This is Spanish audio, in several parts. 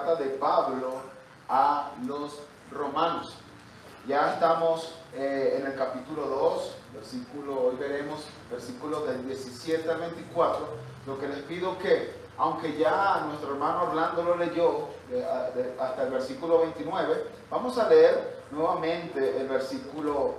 carta de Pablo a los romanos. Ya estamos en el capítulo 2, hoy veremos versículos del 17 al 24. Lo que les pido que, aunque ya nuestro hermano Orlando lo leyó hasta el versículo 29, vamos a leer nuevamente el versículo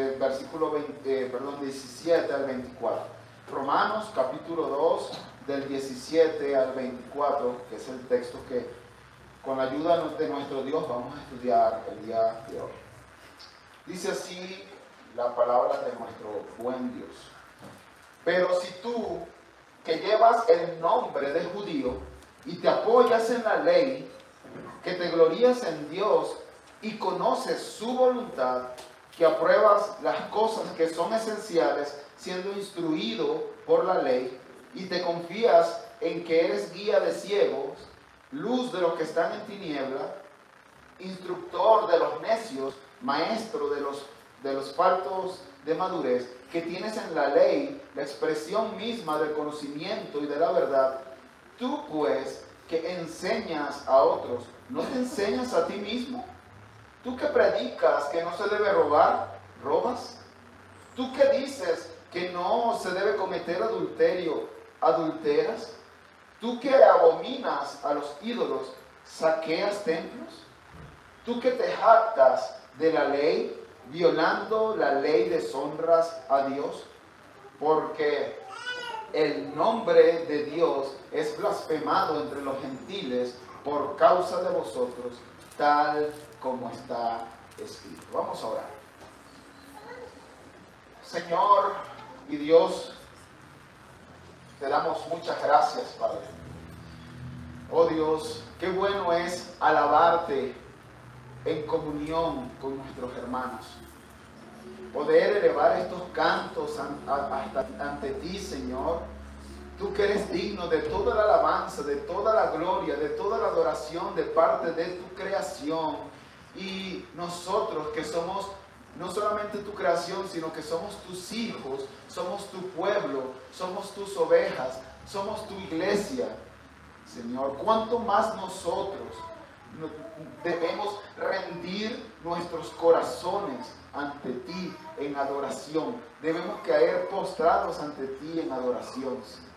17 al 24. Romanos capítulo 2, del 17 al 24, que es el texto que con la ayuda de nuestro Dios vamos a estudiar el día de hoy. Dice así la palabra de nuestro buen Dios. Pero si tú, que llevas el nombre de judío y te apoyas en la ley, que te glorías en Dios y conoces su voluntad, que apruebas las cosas que son esenciales, siendo instruido por la ley, y te confías en que eres guía de ciegos, luz de los que están en tiniebla, instructor de los necios, maestro de los faltos de madurez, que tienes en la ley la expresión misma del conocimiento y de la verdad, tú pues que enseñas a otros, ¿no te enseñas a ti mismo? Tú que predicas que no se debe robar, ¿robas? Tú que dices que no se debe cometer adulterio, ¿adulteras? Tú que abominas a los ídolos, ¿saqueas templos? Tú que te jactas de la ley, violando la ley deshonras a Dios, porque el nombre de Dios es blasfemado entre los gentiles por causa de vosotros, tal como está escrito. Vamos a orar. Señor y Dios, te damos muchas gracias, Padre. Oh Dios, qué bueno es alabarte en comunión con nuestros hermanos. Poder elevar estos cantos ante ti, Señor. Tú que eres digno de toda la alabanza, de toda la gloria, de toda la adoración de parte de tu creación. Y nosotros que somos no solamente tu creación, sino que somos tus hijos, somos tu pueblo, somos tus ovejas, somos tu iglesia. Señor, ¿cuánto más nosotros debemos rendir nuestros corazones ante ti en adoración? Debemos caer postrados ante ti en adoración, Señor.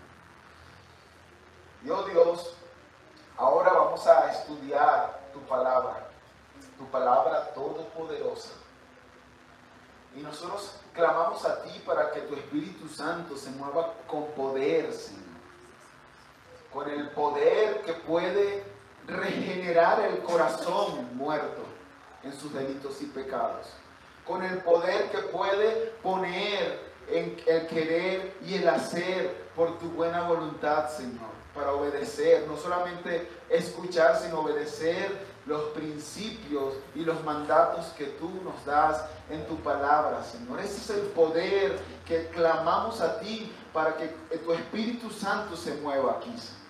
Dios, ahora vamos a estudiar tu palabra todopoderosa. Y nosotros clamamos a ti para que tu Espíritu Santo se mueva con poder, Señor. Con el poder que puede regenerar el corazón muerto en sus delitos y pecados. Con el poder que puede poner en el querer y el hacer por tu buena voluntad, Señor. Para obedecer, no solamente escuchar, sino obedecer los principios y los mandatos que tú nos das en tu palabra, Señor. Ese es el poder que clamamos a ti para que tu Espíritu Santo se mueva aquí, Señor.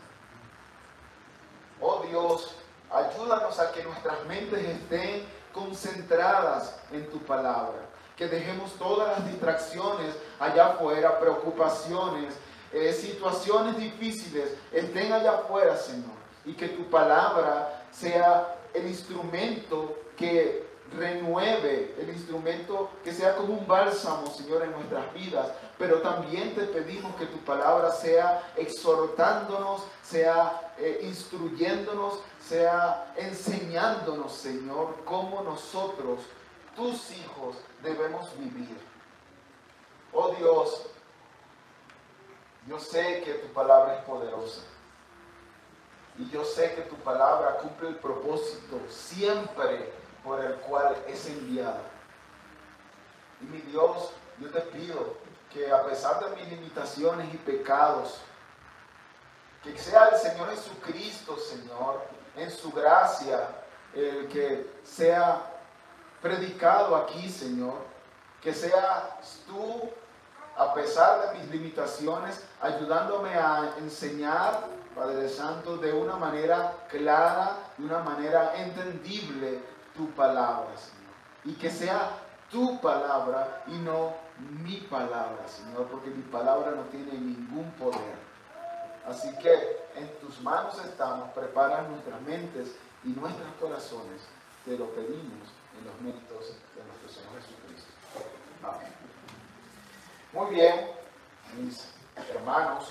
Oh Dios, ayúdanos a que nuestras mentes estén concentradas en tu palabra. Que dejemos todas las distracciones allá afuera, preocupaciones, situaciones difíciles, estén allá afuera, Señor. Y que tu palabra sea el instrumento que renueve, el instrumento que sea como un bálsamo, Señor, en nuestras vidas. Pero también te pedimos que tu palabra sea exhortándonos, sea instruyéndonos, sea enseñándonos, Señor, cómo nosotros, tus hijos, debemos vivir. Oh Dios, yo sé que tu palabra es poderosa. Y yo sé que tu palabra cumple el propósito siempre por el cual es enviada. Y mi Dios, yo te pido que a pesar de mis limitaciones y pecados, que sea el Señor Jesucristo, Señor, en su gracia, el que sea predicado aquí, Señor. Que seas tú, a pesar de mis limitaciones, ayudándome a enseñar, Padre Santo, de una manera clara, de una manera entendible tu palabra, Señor. Y que sea tu palabra y no mi palabra, Señor, porque mi palabra no tiene ningún poder. Así que en tus manos estamos, prepara nuestras mentes y nuestros corazones. Te lo pedimos en los méritos de nuestro Señor Jesucristo. Amén. Muy bien, mis hermanos.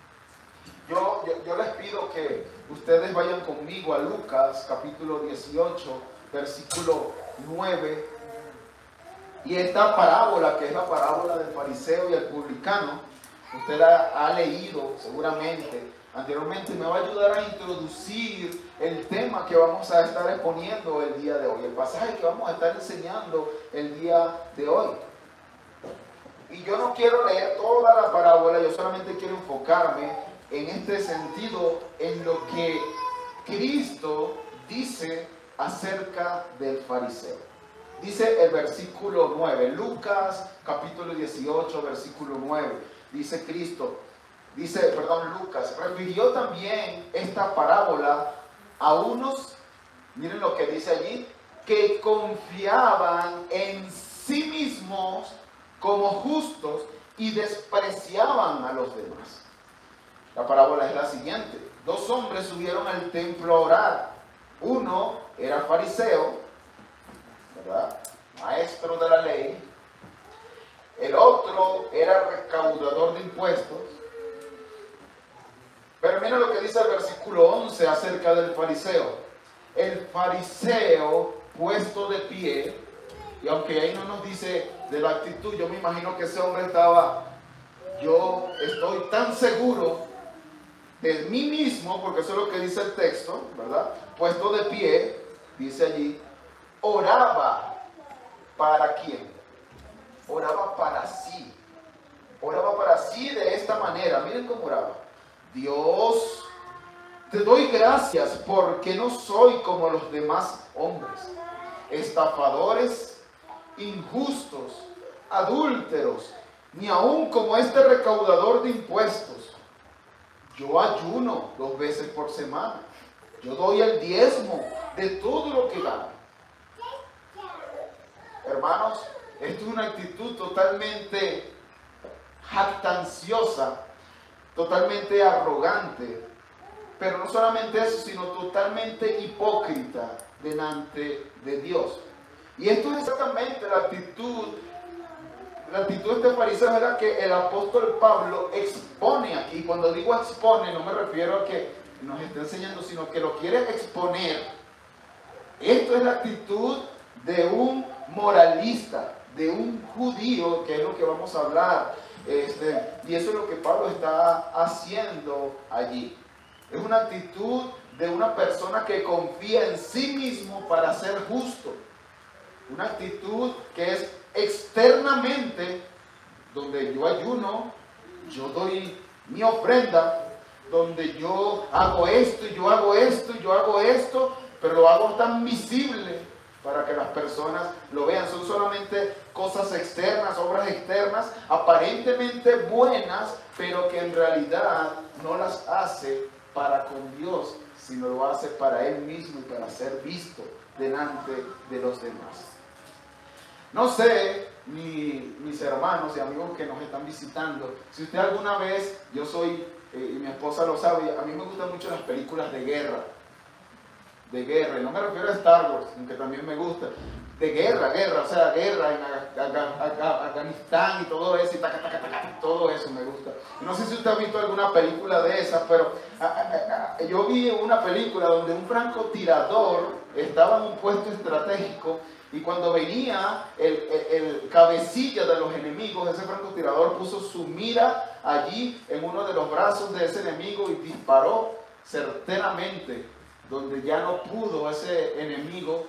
Yo les pido que ustedes vayan conmigo a Lucas capítulo 18, versículo 9. Y esta parábola, que es la parábola del fariseo y el publicano, usted la ha leído seguramente anteriormente, me va a ayudar a introducir el tema que vamos a estar exponiendo el día de hoy, el pasaje que vamos a estar enseñando el día de hoy. Y yo no quiero leer toda la parábola, yo solamente quiero enfocarme en este sentido, en lo que Cristo dice acerca del fariseo. Dice el versículo 9, Lucas capítulo 18, versículo 9, dice Lucas, refirió también esta parábola a unos, miren lo que dice allí, que confiaban en sí mismos como justos y despreciaban a los demás. La parábola es la siguiente: dos hombres subieron al templo a orar. Uno era fariseo, ¿verdad?, maestro de la ley. El otro era recaudador de impuestos. Pero mira lo que dice el versículo 11 acerca del fariseo. El fariseo puesto de pie, y aunque ahí no nos dice de la actitud, yo me imagino que ese hombre estaba, yo estoy tan seguro de mí mismo, porque eso es lo que dice el texto, ¿verdad? Puesto de pie, dice allí, oraba. ¿Para quién? Oraba para sí. Oraba para sí de esta manera. Miren cómo oraba. Dios, te doy gracias porque no soy como los demás hombres, estafadores, injustos, adúlteros, ni aun como este recaudador de impuestos. Yo ayuno 2 veces por semana. Yo doy el diezmo de todo lo que gano. Hermanos, esto es una actitud totalmente jactanciosa, totalmente arrogante, pero no solamente eso, sino totalmente hipócrita delante de Dios. Y esto es exactamente la actitud de este fariseo, es la que el apóstol Pablo expone aquí. Cuando digo expone, no me refiero a que nos esté enseñando, sino que lo quiere exponer. Esto es la actitud de un moralista, de un judío, que es lo que vamos a hablar. Y eso es lo que Pablo está haciendo allí. Es una actitud de una persona que confía en sí mismo para ser justo. Una actitud que es externamente, donde yo ayuno, yo doy mi ofrenda, donde yo hago esto, y yo hago esto, y yo hago esto, pero lo hago tan visible para que las personas lo vean. Son solamente cosas externas, obras externas, aparentemente buenas, pero que en realidad no las hace para con Dios, sino lo hace para Él mismo y para ser visto delante de los demás. No sé, mis hermanos y amigos que nos están visitando, si usted alguna vez, yo soy, y mi esposa lo sabe, a mí me gustan mucho las películas de guerra, y no me refiero a Star Wars, aunque también me gusta, de guerra, o sea, guerra en Afganistán y todo eso, y todo eso me gusta. No sé si usted ha visto alguna película de esas, pero yo vi una película donde un francotirador estaba en un puesto estratégico, y cuando venía el cabecilla de los enemigos, ese francotirador puso su mira allí en uno de los brazos de ese enemigo y disparó certeramente, donde ya no pudo ese enemigo,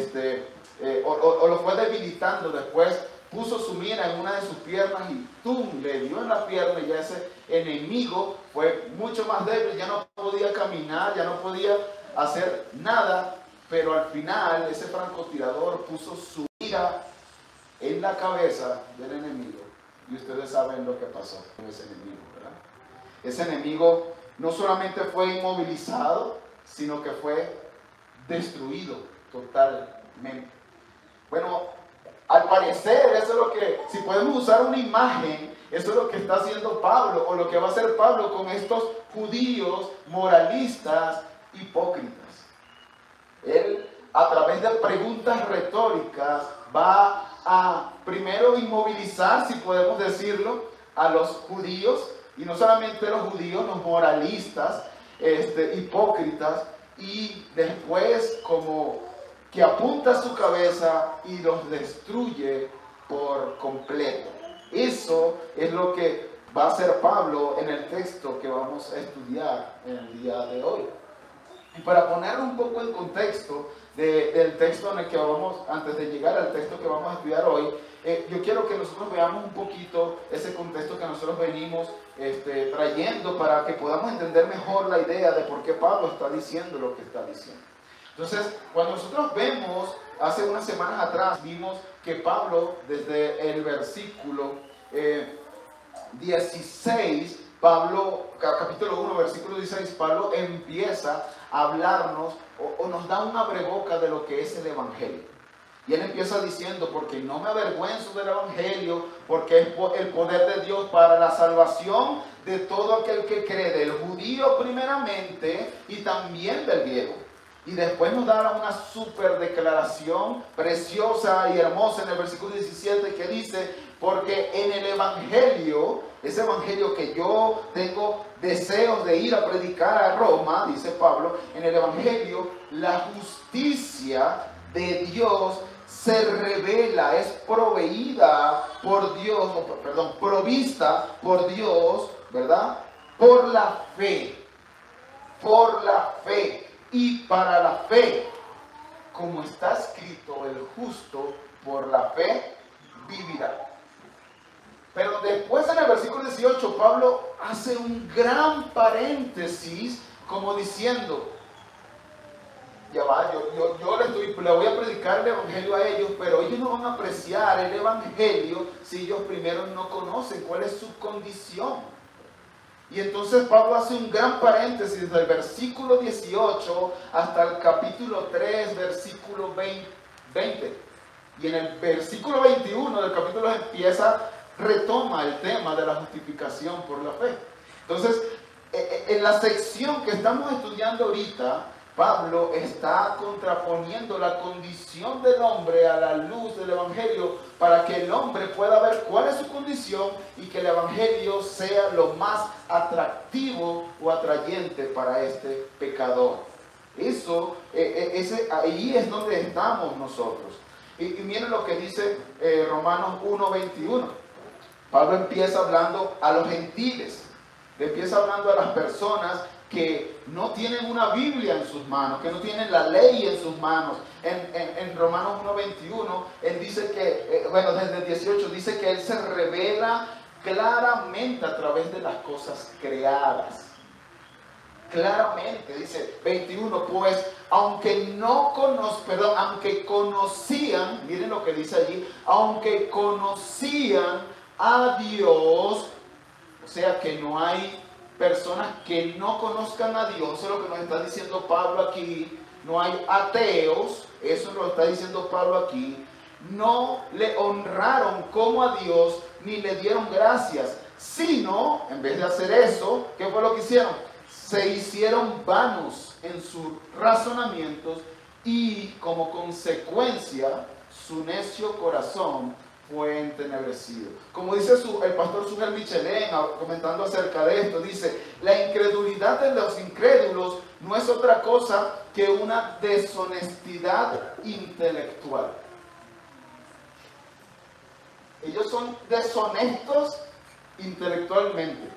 o lo fue debilitando. Después puso su mira en una de sus piernas y ¡tum!, le dio en la pierna, y ya ese enemigo fue mucho más débil, ya no podía caminar, ya no podía hacer nada, pero al final ese francotirador puso su mira en la cabeza del enemigo, y ustedes saben lo que pasó con ese enemigo, ¿verdad? Ese enemigo no solamente fue inmovilizado, sino que fue destruido totalmente. Bueno, al parecer, eso es lo que, si podemos usar una imagen, eso es lo que está haciendo Pablo, o lo que va a hacer Pablo con estos judíos moralistas hipócritas. a través de preguntas retóricas, va a primero inmovilizar, si podemos decirlo, a los judíos, y no solamente los judíos, los moralistas, hipócritas, y después como que apunta su cabeza y los destruye por completo. Eso es lo que va a hacer Pablo en el texto que vamos a estudiar en el día de hoy. Y para ponerlo un poco en contexto del texto en el que vamos, antes de llegar al texto que vamos a estudiar hoy, yo quiero que nosotros veamos un poquito ese contexto que nosotros venimos trayendo para que podamos entender mejor la idea de por qué Pablo está diciendo lo que está diciendo. Entonces, cuando nosotros vemos, hace unas semanas atrás, vimos que Pablo, desde el versículo 16, capítulo 1, versículo 16, Pablo empieza a hablarnos o nos da una abreboca de lo que es el Evangelio. Y él empieza diciendo, porque no me avergüenzo del Evangelio, porque es el poder de Dios para la salvación de todo aquel que cree, del judío primeramente y también del griego. Y después nos da una súper declaración preciosa y hermosa en el versículo 17 que dice, porque en el Evangelio, ese Evangelio que yo tengo deseos de ir a predicar a Roma, dice Pablo, en el Evangelio la justicia de Dios se revela, es proveída por Dios, provista por Dios, ¿verdad? Por la fe, y para la fe, como está escrito, el justo por la fe vivirá. Pero después en el versículo 18 Pablo hace un gran paréntesis como diciendo, ya va, yo le voy a predicar el Evangelio a ellos, pero ellos no van a apreciar el Evangelio si ellos primero no conocen cuál es su condición. Y entonces Pablo hace un gran paréntesis desde el versículo 18 hasta el capítulo 3, versículo 20. Y en el versículo 21 del capítulo retoma el tema de la justificación por la fe. Entonces, en la sección que estamos estudiando ahorita, Pablo está contraponiendo la condición del hombre a la luz del Evangelio para que el hombre pueda ver cuál es su condición y que el Evangelio sea lo más atractivo o atrayente para este pecador. Ahí es donde estamos nosotros. Y miren lo que dice Romanos 1:21. Pablo empieza hablando a los gentiles, le empieza hablando a las personas que no tienen una Biblia en sus manos, que no tienen la ley en sus manos. En Romanos 1:21, él dice que, desde el 18, dice que él se revela claramente a través de las cosas creadas. Claramente, dice 21, pues, aunque conocían, miren lo que dice allí, aunque conocían a Dios, o sea que no hay personas que no conozcan a Dios, eso es lo que nos está diciendo Pablo aquí, no hay ateos, eso lo está diciendo Pablo aquí, no le honraron como a Dios, ni le dieron gracias, sino, en vez de hacer eso, ¿qué fue lo que hicieron? Se hicieron vanos en sus razonamientos y como consecuencia su necio corazón fue entenebrecido. Como dice el pastor Sugel Michelén, comentando acerca de esto, dice, la incredulidad de los incrédulos no es otra cosa que una deshonestidad intelectual. Ellos son deshonestos intelectualmente.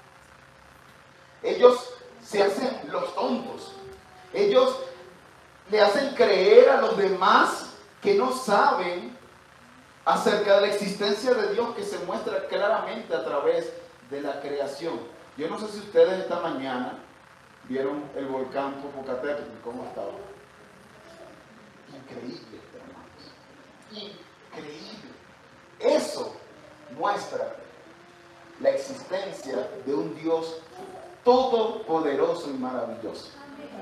Ellos se hacen los tontos. Ellos le hacen creer a los demás que no saben acerca de la existencia de Dios que se muestra claramente a través de la creación. Yo no sé si ustedes esta mañana vieron el volcán Popocatépetl, cómo estaba. Increíble, hermanos. Increíble. Eso muestra la existencia de un Dios todopoderoso y maravilloso.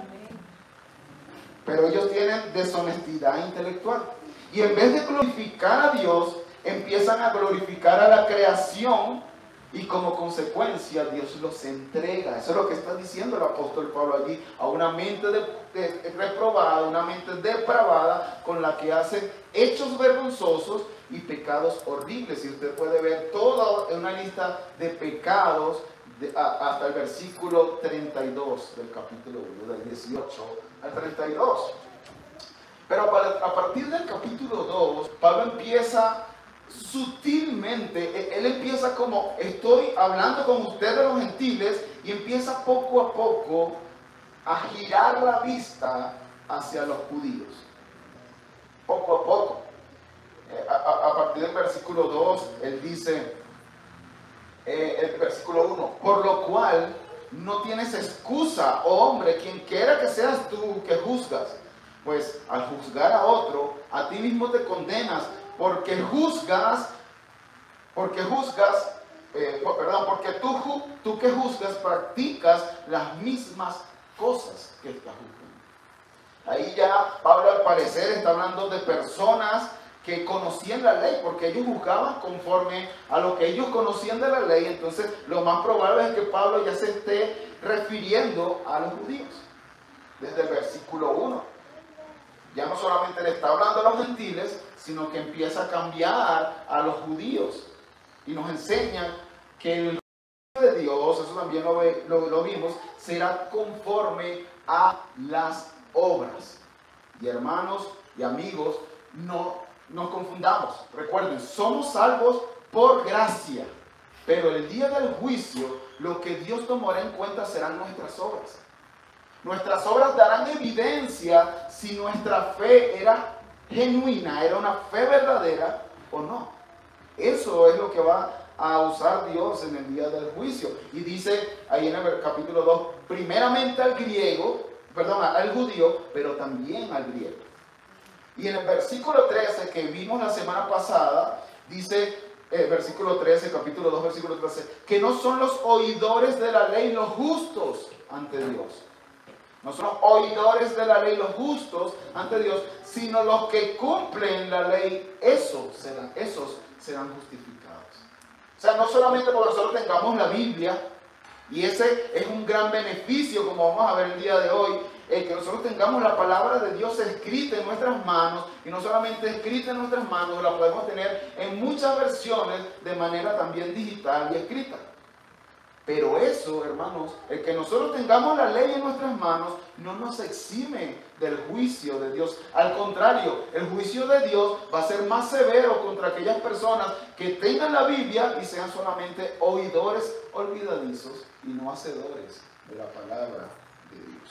Pero ellos tienen deshonestidad intelectual. Y en vez de glorificar a Dios, empiezan a glorificar a la creación Y como consecuencia Dios los entrega. Eso es lo que está diciendo el apóstol Pablo allí, a una mente reprobada, una mente depravada, con la que hacen hechos vergonzosos y pecados horribles. Y usted puede ver toda una lista de pecados hasta el versículo 32 del capítulo 1, del 18 al 32. Pero a partir del capítulo 2, Pablo empieza sutilmente, él empieza como: estoy hablando con ustedes los gentiles, y empieza poco a poco a girar la vista hacia los judíos. Poco a poco. A partir del versículo 2, él dice, el versículo 1, por lo cual no tienes excusa, oh hombre, quien quiera que seas tú que juzgas, pues al juzgar a otro, a ti mismo te condenas, porque tú que juzgas practicas las mismas cosas que estás juzgando. Ahí ya Pablo, al parecer, está hablando de personas que conocían la ley, porque ellos juzgaban conforme a lo que ellos conocían de la ley. Entonces lo más probable es que Pablo ya se esté refiriendo a los judíos desde el versículo 1. Ya no solamente le está hablando a los gentiles, sino que empieza a cambiar a los judíos. Y nos enseña que el juicio de Dios, eso también lo vimos, será conforme a las obras. Y hermanos y amigos, no nos confundamos. Recuerden, somos salvos por gracia. Pero el día del juicio, lo que Dios tomará en cuenta serán nuestras obras. Nuestras obras darán evidencia si nuestra fe era genuina, era una fe verdadera o no. Eso es lo que va a usar Dios en el día del juicio. Y dice ahí en el capítulo 2, primeramente al judío, pero también al griego. Y en el versículo 13 que vimos la semana pasada, dice, versículo 13, capítulo 2, versículo 13, que no son los oidores de la ley los justos ante Dios. No son los oidores de la ley los justos ante Dios, sino los que cumplen la ley, esos serán justificados. O sea, no solamente porque nosotros tengamos la Biblia, y ese es un gran beneficio, como vamos a ver el día de hoy, que nosotros tengamos la palabra de Dios escrita en nuestras manos, y no solamente escrita en nuestras manos, la podemos tener en muchas versiones de manera también digital y escrita. Pero eso, hermanos, el que nosotros tengamos la ley en nuestras manos no nos exime del juicio de Dios. Al contrario, el juicio de Dios va a ser más severo contra aquellas personas que tengan la Biblia y sean solamente oidores olvidadizos y no hacedores de la palabra de Dios.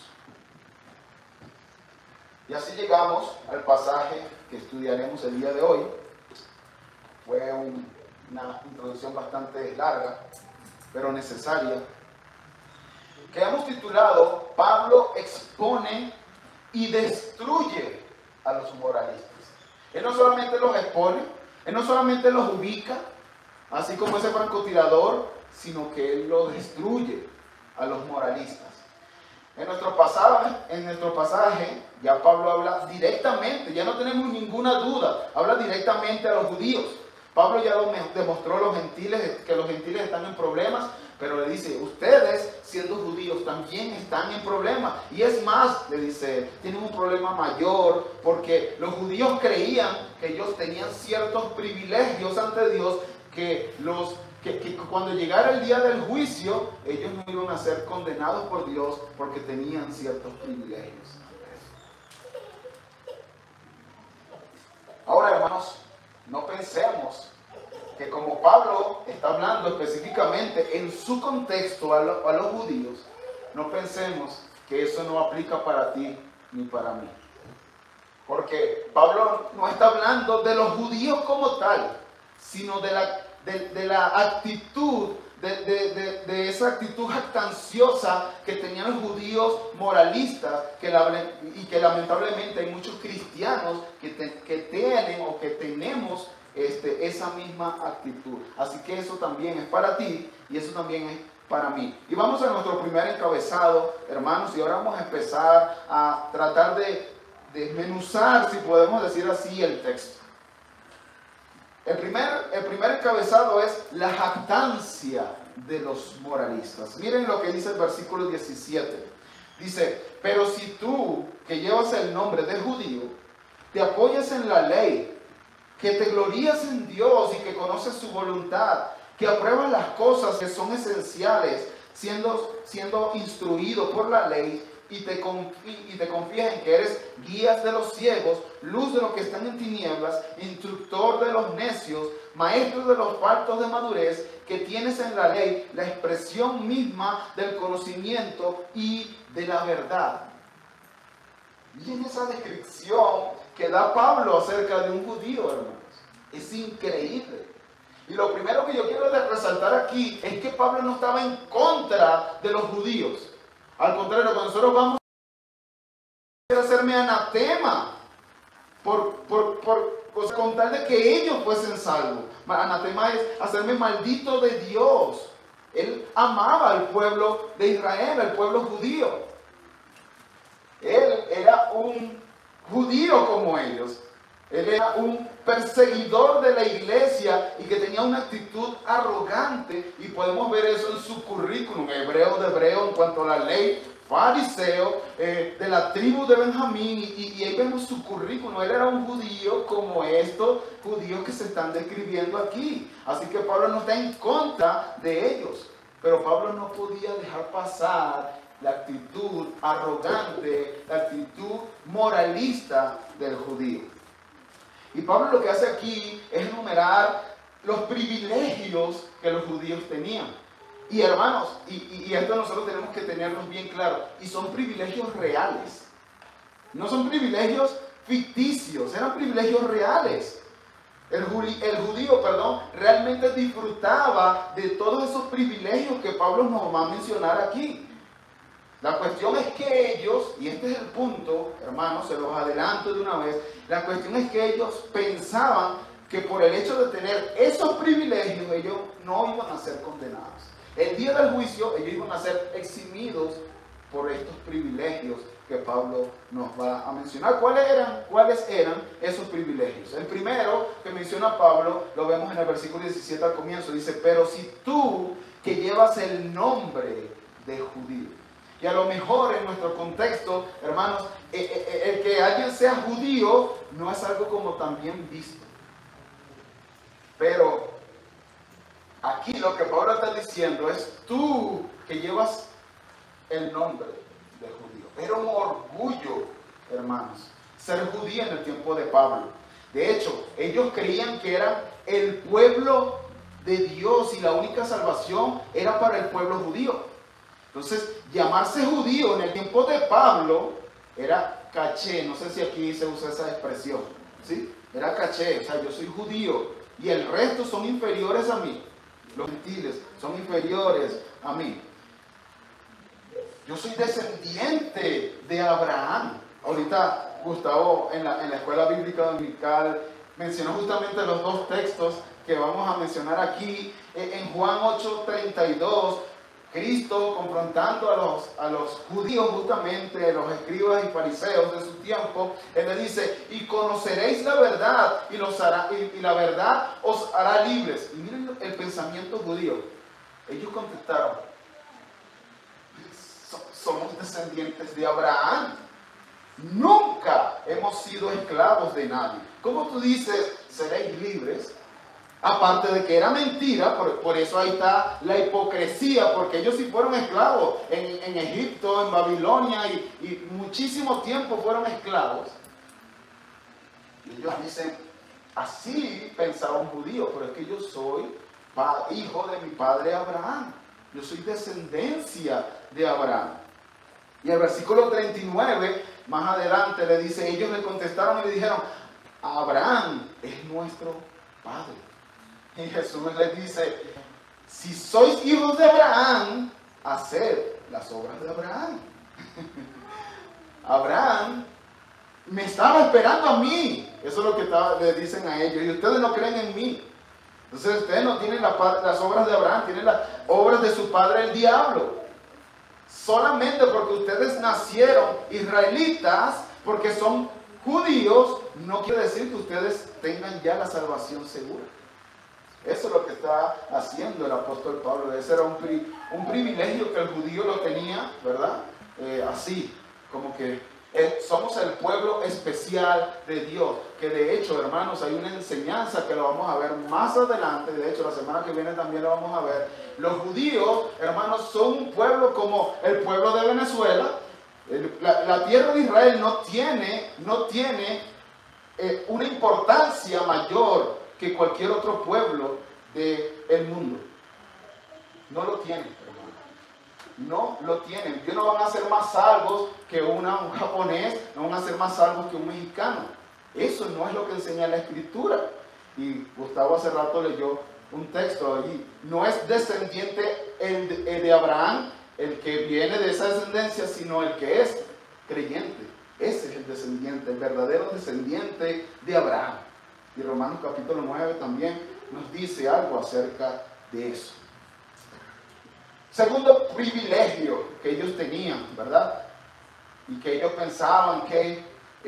Y así llegamos al pasaje que estudiaremos el día de hoy. Fue una introducción bastante larga, pero necesaria, que hemos titulado Pablo expone y destruye a los moralistas. Él no solamente los expone, él no solamente los ubica, así como ese francotirador, sino que él los destruye a los moralistas. En nuestro pasaje, ya Pablo habla directamente, ya no tenemos ninguna duda, habla directamente a los judíos. Pablo ya lo demostró a los gentiles, que los gentiles están en problemas, pero le dice, ustedes siendo judíos también están en problemas. Y es más, le dice, tienen un problema mayor, porque los judíos creían que ellos tenían ciertos privilegios ante Dios, que cuando llegara el día del juicio, ellos no iban a ser condenados por Dios porque tenían ciertos privilegios. Ahora, hermanos, no pensemos que como Pablo está hablando específicamente en su contexto a los judíos, no pensemos que eso no aplica para ti ni para mí. Porque Pablo no está hablando de los judíos como tal, sino de la actitud, de esa actitud jactanciosa que tenían los judíos moralistas, y que lamentablemente hay muchos cristianos que tienen o que tenemos esa misma actitud. Así que eso también es para ti y eso también es para mí. Y vamos a nuestro primer encabezado, hermanos, y ahora vamos a empezar a tratar de desmenuzar, si podemos decir así, el texto. El primer encabezado es la jactancia de los moralistas. Miren lo que dice el versículo 17. Dice, pero si tú, que llevas el nombre de judío, te apoyas en la ley, que te glorías en Dios y que conoces su voluntad, que apruebas las cosas que son esenciales, siendo instruido por la ley, y te confías en que eres guías de los ciegos, luz de los que están en tinieblas, instructor de los necios, maestro de los faltos de madurez, que tienes en la ley la expresión misma del conocimiento y de la verdad. Miren esa descripción que da Pablo acerca de un judío, hermanos. Es increíble. Y lo primero que yo quiero resaltar aquí es que Pablo no estaba en contra de los judíos. Al contrario, cuando nosotros vamos a hacerme anatema con tal de que ellos fuesen salvos. Anatema es hacerme maldito de Dios. Él amaba al pueblo de Israel, al pueblo judío. Él era un judío como ellos. Él era un perseguidor de la iglesia y que tenía una actitud arrogante, y podemos ver eso en su currículum, hebreo de hebreo en cuanto a la ley, fariseo, de la tribu de Benjamín, y ahí vemos su currículum. Él era un judío como estos judíos que se están describiendo aquí. Así que Pablo no está en contra de ellos, pero Pablo no podía dejar pasar la actitud arrogante, la actitud moralista del judío. Y Pablo lo que hace aquí es enumerar los privilegios que los judíos tenían. Y hermanos, y esto nosotros tenemos que tenerlos bien claros, y son privilegios reales. No son privilegios ficticios, eran privilegios reales. El judío, realmente disfrutaba de todos esos privilegios que Pablo nos va a mencionar aquí. La cuestión es que ellos, y este es el punto, hermanos, se los adelanto de una vez, la cuestión es que ellos pensaban que por el hecho de tener esos privilegios, ellos no iban a ser condenados. El día del juicio, ellos iban a ser eximidos por estos privilegios que Pablo nos va a mencionar. ¿Cuáles eran esos privilegios? El primero que menciona Pablo, lo vemos en el versículo 17 al comienzo, dice, pero si tú que llevas el nombre de judío. Y a lo mejor en nuestro contexto, hermanos, el que alguien sea judío no es algo como tan bien visto. Pero aquí lo que Pablo está diciendo es, tú que llevas el nombre de judío. Era un orgullo, hermanos, ser judío en el tiempo de Pablo. De hecho, ellos creían que eran el pueblo de Dios y la única salvación era para el pueblo judío. Entonces, llamarse judío en el tiempo de Pablo era caché. No sé si aquí se usa esa expresión, ¿sí? Era caché, o sea, yo soy judío y el resto son inferiores a mí. Los gentiles son inferiores a mí. Yo soy descendiente de Abraham. Ahorita Gustavo en la escuela bíblica dominical mencionó justamente los dos textos que vamos a mencionar aquí. En Juan 8:32, Cristo confrontando a los judíos, justamente los escribas y fariseos de su tiempo, Él le dice, y conoceréis la verdad y la verdad os hará libres. Y miren el pensamiento judío. Ellos contestaron, somos descendientes de Abraham. Nunca hemos sido esclavos de nadie. ¿Cómo tú dices, seréis libres? Aparte de que era mentira, por eso ahí está la hipocresía, porque ellos sí fueron esclavos en Egipto, en Babilonia, y muchísimo tiempo fueron esclavos. Y ellos dicen, así pensaba un judío, pero es que yo soy hijo de mi padre Abraham. Yo soy descendencia de Abraham. Y el versículo 39, más adelante, le dice, ellos le contestaron y le dijeron, Abraham es nuestro padre. Y Jesús les dice, si sois hijos de Abraham, haced las obras de Abraham. Abraham me estaba esperando a mí. Eso es lo que le dicen a ellos. Y ustedes no creen en mí. Entonces ustedes no tienen las obras de Abraham, tienen las obras de su padre el diablo. Solamente porque ustedes nacieron israelitas, porque son judíos, no quiere decir que ustedes tengan ya la salvación segura. Eso es lo que está haciendo el apóstol Pablo. Ese era un privilegio que el judío lo tenía, ¿verdad? Así, como que somos el pueblo especial de Dios. Que de hecho, hermanos, hay una enseñanza que lo vamos a ver más adelante. De hecho, la semana que viene también lo vamos a ver. Los judíos, hermanos, son un pueblo como el pueblo de Venezuela. La tierra de Israel no tiene una importancia mayor que cualquier otro pueblo del mundo. No lo tienen, hermano. No lo tienen. Ellos no van a ser más salvos que un japonés, no van a ser más salvos que un mexicano. Eso no es lo que enseña la Escritura. Y Gustavo hace rato leyó un texto allí. No es descendiente el de Abraham, el que viene de esa descendencia, sino el que es creyente. Ese es el descendiente, el verdadero descendiente de Abraham. Y Romanos capítulo 9 también nos dice algo acerca de eso. Segundo privilegio que ellos tenían, ¿verdad? Y que ellos pensaban que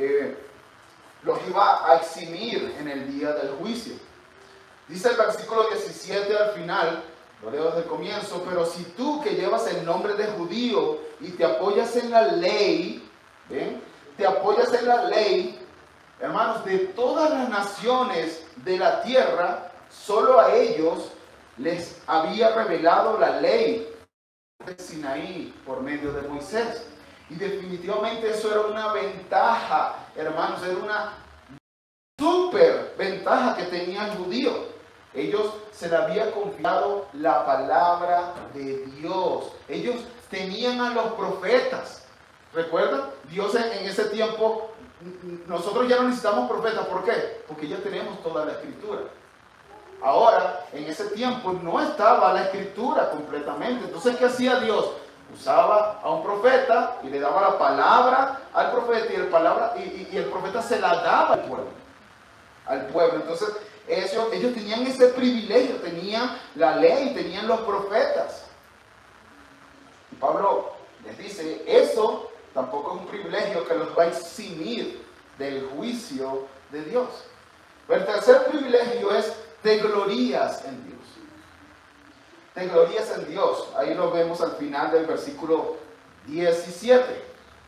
los iba a eximir en el día del juicio. Dice el versículo 17 al final, lo leo desde el comienzo: pero si tú, que llevas el nombre de judío y te apoyas en la ley, ¿ven? Te apoyas en la ley, hermanos, de todas las naciones de la tierra, solo a ellos les había revelado la ley de Sinaí por medio de Moisés. Y definitivamente eso era una ventaja, hermanos, era una súper ventaja que tenía el judío. Ellos se le había confiado la palabra de Dios. Ellos tenían a los profetas. ¿Recuerdan? Dios en ese tiempo, nosotros ya no necesitamos profetas. ¿Por qué? Porque ya tenemos toda la Escritura. Ahora, en ese tiempo no estaba la Escritura completamente. Entonces, ¿qué hacía Dios? Usaba a un profeta y le daba la palabra al profeta, y el profeta se la daba al pueblo. Entonces, ellos tenían ese privilegio, tenían la ley, tenían los profetas. Y Pablo les dice, eso tampoco es un privilegio que los va a eximir del juicio de Dios. Pero el tercer privilegio es: te glorías en Dios. Te glorías en Dios. Ahí lo vemos al final del versículo 17.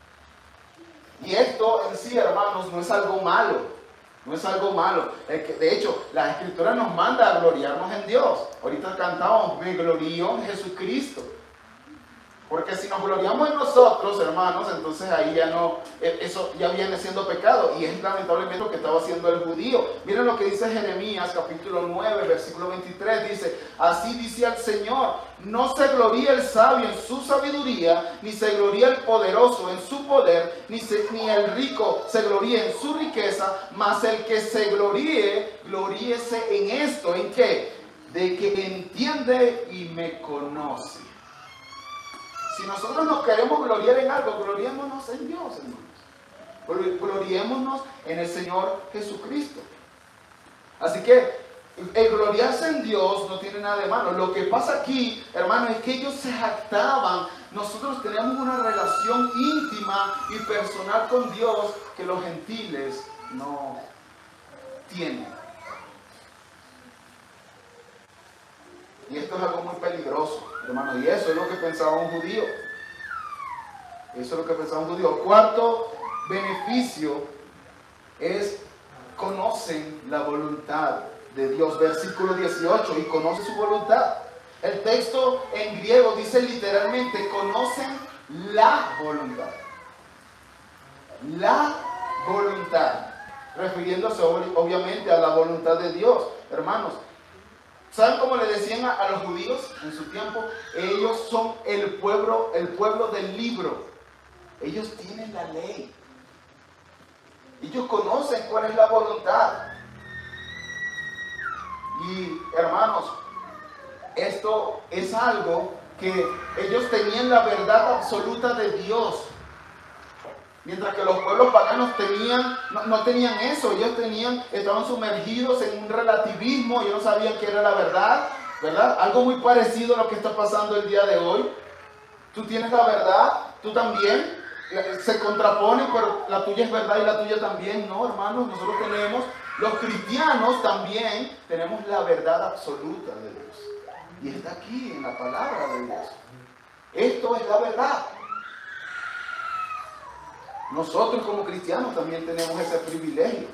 Y esto en sí, hermanos, no es algo malo. No es algo malo. De hecho, la Escritura nos manda a gloriarnos en Dios. Ahorita cantábamos: me glorío en Jesucristo. Porque si nos gloriamos en nosotros, hermanos, entonces ahí ya no, eso ya viene siendo pecado. Y es lamentablemente lo que estaba haciendo el judío. Miren lo que dice Jeremías capítulo 9, versículo 23. Dice: así dice el Señor, no se gloría el sabio en su sabiduría, ni se gloría el poderoso en su poder, ni el rico se gloríe en su riqueza, mas el que se gloríe, gloríese en esto. ¿En qué? De que entiende y me conoce. Si nosotros nos queremos gloriar en algo, gloriémonos en Dios, hermanos. Gloriémonos en el Señor Jesucristo. Así que el gloriarse en Dios no tiene nada de malo. Lo que pasa aquí, hermanos, es que ellos se jactaban. Nosotros tenemos una relación íntima y personal con Dios que los gentiles no tienen. Y esto es algo muy peligroso, hermano. Y eso es lo que pensaba un judío. Eso es lo que pensaba un judío. Cuarto beneficio es: conocen la voluntad de Dios. Versículo 18: y conoce su voluntad. El texto en griego dice literalmente: conocen la voluntad. La voluntad. Refiriéndose obviamente a la voluntad de Dios. Hermanos, ¿saben cómo le decían a los judíos en su tiempo? Ellos son el pueblo del libro. Ellos tienen la ley. Ellos conocen cuál es la voluntad. Y hermanos, esto es algo que ellos tenían la verdad absoluta de Dios. Mientras que los pueblos paganos no tenían eso. Ellos estaban sumergidos en un relativismo. Ellos no sabían qué era la verdad, ¿verdad? Algo muy parecido a lo que está pasando el día de hoy. Tú tienes la verdad, tú también. se contraponen, pero la tuya es verdad y la tuya también. No, hermanos, nosotros tenemos, los cristianos también tenemos la verdad absoluta de Dios. Y está aquí en la palabra de Dios. Esto es la verdad. Nosotros como cristianos también tenemos ese privilegio.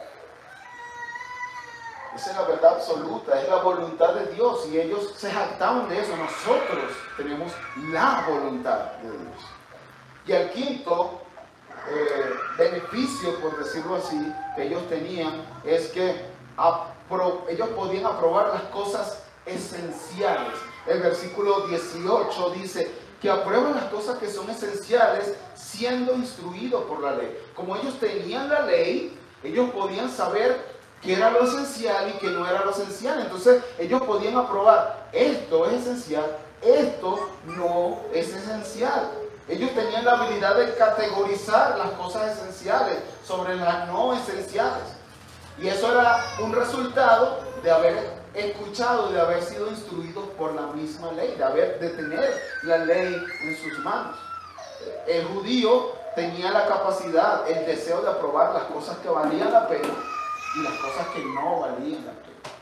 Esa es la verdad absoluta, es la voluntad de Dios. Y ellos se jactaban de eso. Nosotros tenemos la voluntad de Dios. Y el quinto beneficio, por decirlo así, que ellos tenían es que ellos podían aprobar las cosas esenciales. El versículo 18 dice que aprueban las cosas que son esenciales siendo instruidos por la ley. Como ellos tenían la ley, ellos podían saber qué era lo esencial y qué no era lo esencial. Entonces ellos podían aprobar, esto es esencial, esto no es esencial. Ellos tenían la habilidad de categorizar las cosas esenciales sobre las no esenciales. Y eso era un resultado de haber escuchado, de haber sido instruidos por la misma ley, de tener la ley en sus manos. El judío tenía la capacidad, el deseo de aprobar las cosas que valían la pena y las cosas que no valían la pena.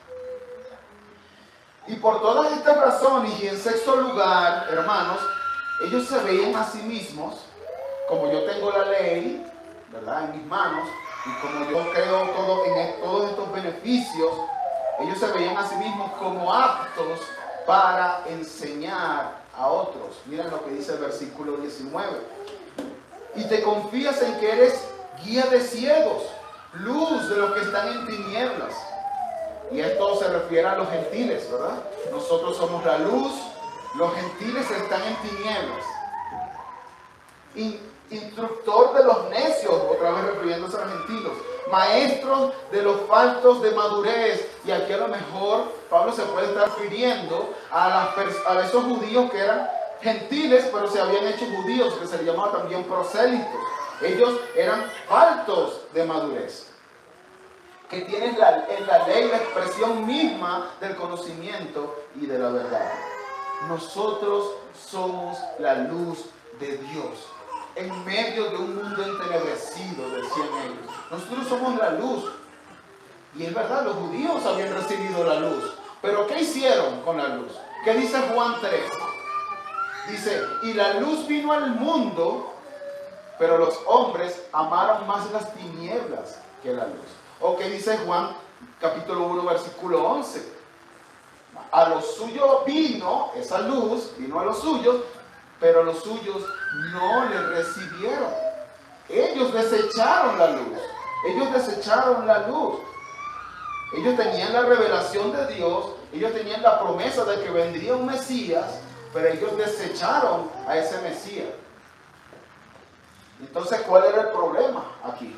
Y por todas estas razones, y en sexto lugar, hermanos, ellos se veían a sí mismos, como yo tengo la ley, ¿verdad?, en mis manos, y como yo creo en todos estos beneficios, ellos se veían a sí mismos como aptos para enseñar a otros. Miren lo que dice el versículo 19. Y te confías en que eres guía de ciegos, luz de los que están en tinieblas. Y esto se refiere a los gentiles, ¿verdad? Nosotros somos la luz, los gentiles están en tinieblas. Instructor de los necios, otra vez refiriéndose a los gentiles, maestros de los faltos de madurez. Y aquí a lo mejor Pablo se puede estar refiriendo a esos judíos que eran gentiles, pero se habían hecho judíos, que se les llamaba también prosélitos. Ellos eran faltos de madurez, que tienen en la ley la expresión misma del conocimiento y de la verdad. Nosotros somos la luz de Dios en medio de un mundo entenebrecido, decían ellos. Nosotros somos la luz. Y es verdad, los judíos habían recibido la luz. Pero ¿qué hicieron con la luz? ¿Qué dice Juan 3? Dice, y la luz vino al mundo, pero los hombres amaron más las tinieblas que la luz. ¿O qué dice Juan capítulo 1 versículo 11? A los suyos vino esa luz, vino a los suyos, pero los suyos no le recibieron. Ellos desecharon la luz. Ellos desecharon la luz. Ellos tenían la revelación de Dios, ellos tenían la promesa de que vendría un Mesías, pero ellos desecharon a ese Mesías. Entonces, ¿cuál era el problema aquí?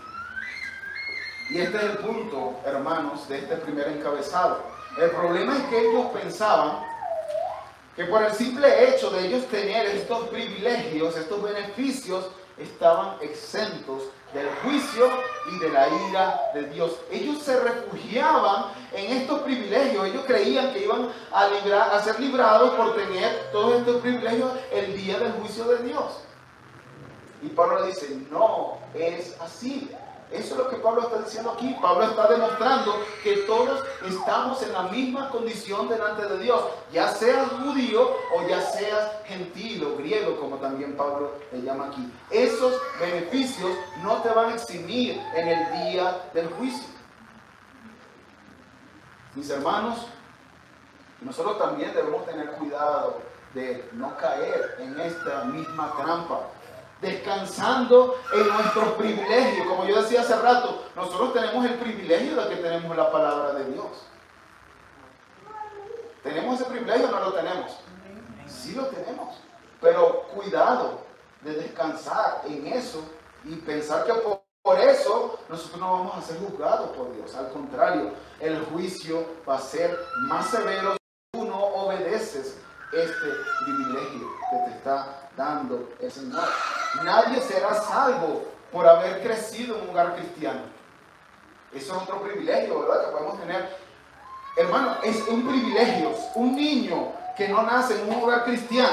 Y este es el punto, hermanos, de este primer encabezado. El problema es que ellos pensaban que por el simple hecho de ellos tener estos privilegios, estos beneficios, estaban exentos del juicio y de la ira de Dios. Ellos se refugiaban en estos privilegios. Ellos creían que iban a ser librados por tener todos estos privilegios el día del juicio de Dios. Y Pablo dice, no es así. Eso es lo que Pablo está diciendo aquí. Pablo está demostrando que todos estamos en la misma condición delante de Dios. Ya seas judío o ya seas gentil o griego, como también Pablo le llama aquí. Esos beneficios no te van a eximir en el día del juicio. Mis hermanos, nosotros también debemos tener cuidado de no caer en esta misma trampa. Descansando en nuestros privilegios. Como yo decía hace rato, nosotros tenemos el privilegio de que tenemos la palabra de Dios. ¿Tenemos ese privilegio o no lo tenemos? Sí lo tenemos. Pero cuidado de descansar en eso y pensar que por eso nosotros no vamos a ser juzgados por Dios. Al contrario, el juicio va a ser más severo si tú no obedeces este privilegio que te está dando el Señor. Nadie será salvo por haber crecido en un hogar cristiano. Eso es otro privilegio, ¿verdad?, que podemos tener. Hermano, es un privilegio. Un niño que no nace en un hogar cristiano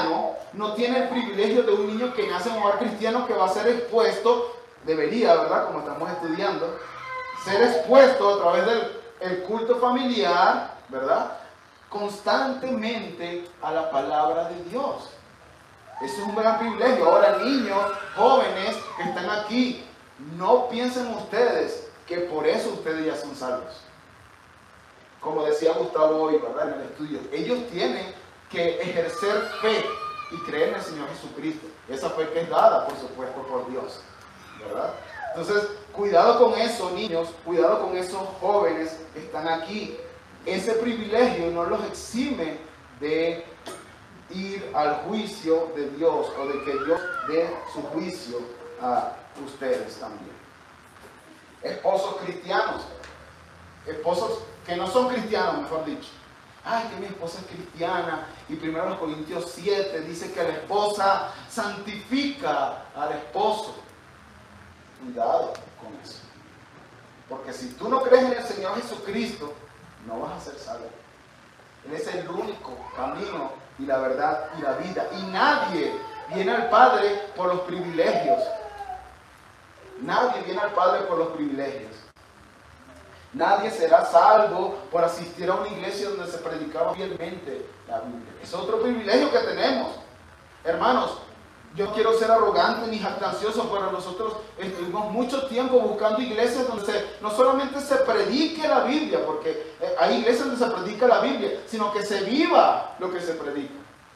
no tiene el privilegio de un niño que nace en un hogar cristiano que va a ser expuesto, debería, ¿verdad? Como estamos estudiando, ser expuesto a través del culto familiar, ¿verdad? Constantemente a la palabra de Dios. Eso es un gran privilegio. Ahora, niños, jóvenes que están aquí, no piensen ustedes que por eso ustedes ya son salvos. Como decía Gustavo hoy, ¿verdad? En el estudio, ellos tienen que ejercer fe y creer en el Señor Jesucristo. Esa fe que es dada, por supuesto, por Dios, ¿verdad? Entonces, cuidado con eso, niños, cuidado con esos jóvenes que están aquí. Ese privilegio no los exime de ir al juicio de Dios o de que Dios dé su juicio a ustedes también. Esposos cristianos, esposos que no son cristianos, mejor dicho. Ay, que mi esposa es cristiana. Y 1 Corintios 7 dice que la esposa santifica al esposo. Cuidado con eso. Porque si tú no crees en el Señor Jesucristo, no vas a ser salvo. Él es el único camino y la verdad y la vida. Y nadie viene al Padre por los privilegios. Nadie viene al Padre por los privilegios. Nadie será salvo por asistir a una iglesia donde se predicaba fielmente la Biblia. Es otro privilegio que tenemos. Hermanos, yo quiero ser arrogante ni jactancioso, pero nosotros estuvimos mucho tiempo buscando iglesias donde no solamente se predique la Biblia, porque hay iglesias donde se predica la Biblia, sino que se viva lo que se predica.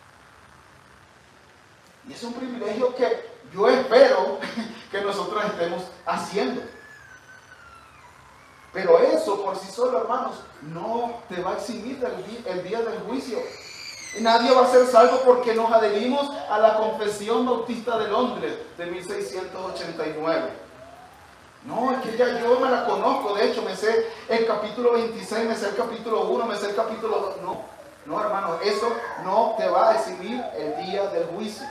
Y es un privilegio que yo espero que nosotros estemos haciendo. Pero eso por sí solo, hermanos, no te va a eximir el día del juicio. Y nadie va a ser salvo porque nos adherimos a la Confesión Bautista de Londres de 1689. No, es que ya yo me la conozco. De hecho, me sé el capítulo 26, me sé el capítulo 1, me sé el capítulo 2. No, hermanos, eso no te va a eximir el día del juicio.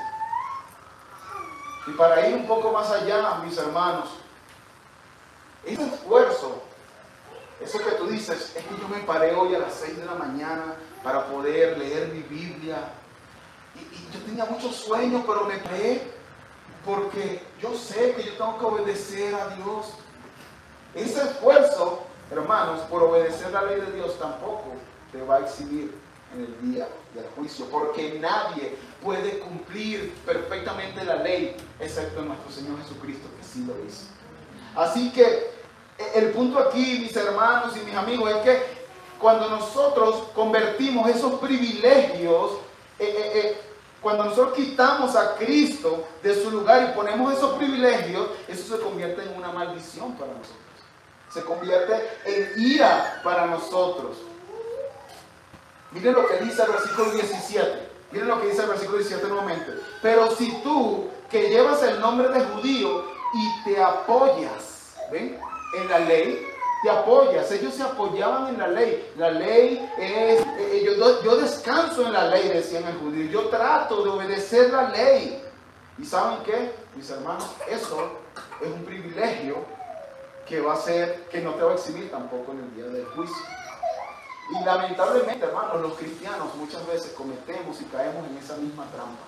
Y para ir un poco más allá, mis hermanos, ese esfuerzo, eso que tú dices, es que yo me paré hoy a las 6 de la mañana para poder leer mi Biblia. Y yo tenía mucho sueño, pero me paré porque yo sé que yo tengo que obedecer a Dios. Ese esfuerzo, hermanos, por obedecer la ley de Dios tampoco te va a eximir en el día del juicio, porque nadie puede cumplir perfectamente la ley excepto nuestro Señor Jesucristo, que sí lo hizo. Así que el punto aquí, mis hermanos y mis amigos, es que cuando nosotros convertimos esos privilegios, cuando nosotros quitamos a Cristo de su lugar y ponemos esos privilegios, eso se convierte en una maldición para nosotros. Se convierte en ira para nosotros. Miren lo que dice el versículo 17. Miren lo que dice el versículo 17 nuevamente. Pero si tú, que llevas el nombre de judío y te apoyas, ¿ven?, en la ley, te apoyas. Ellos se apoyaban en la ley. La ley es, yo descanso en la ley, decían el judío. Yo trato de obedecer la ley. ¿Y saben qué, mis hermanos? Eso es un privilegio que va a ser, que no te va a eximir tampoco en el día del juicio. Y lamentablemente, hermanos, los cristianos muchas veces cometemos y caemos en esa misma trampa.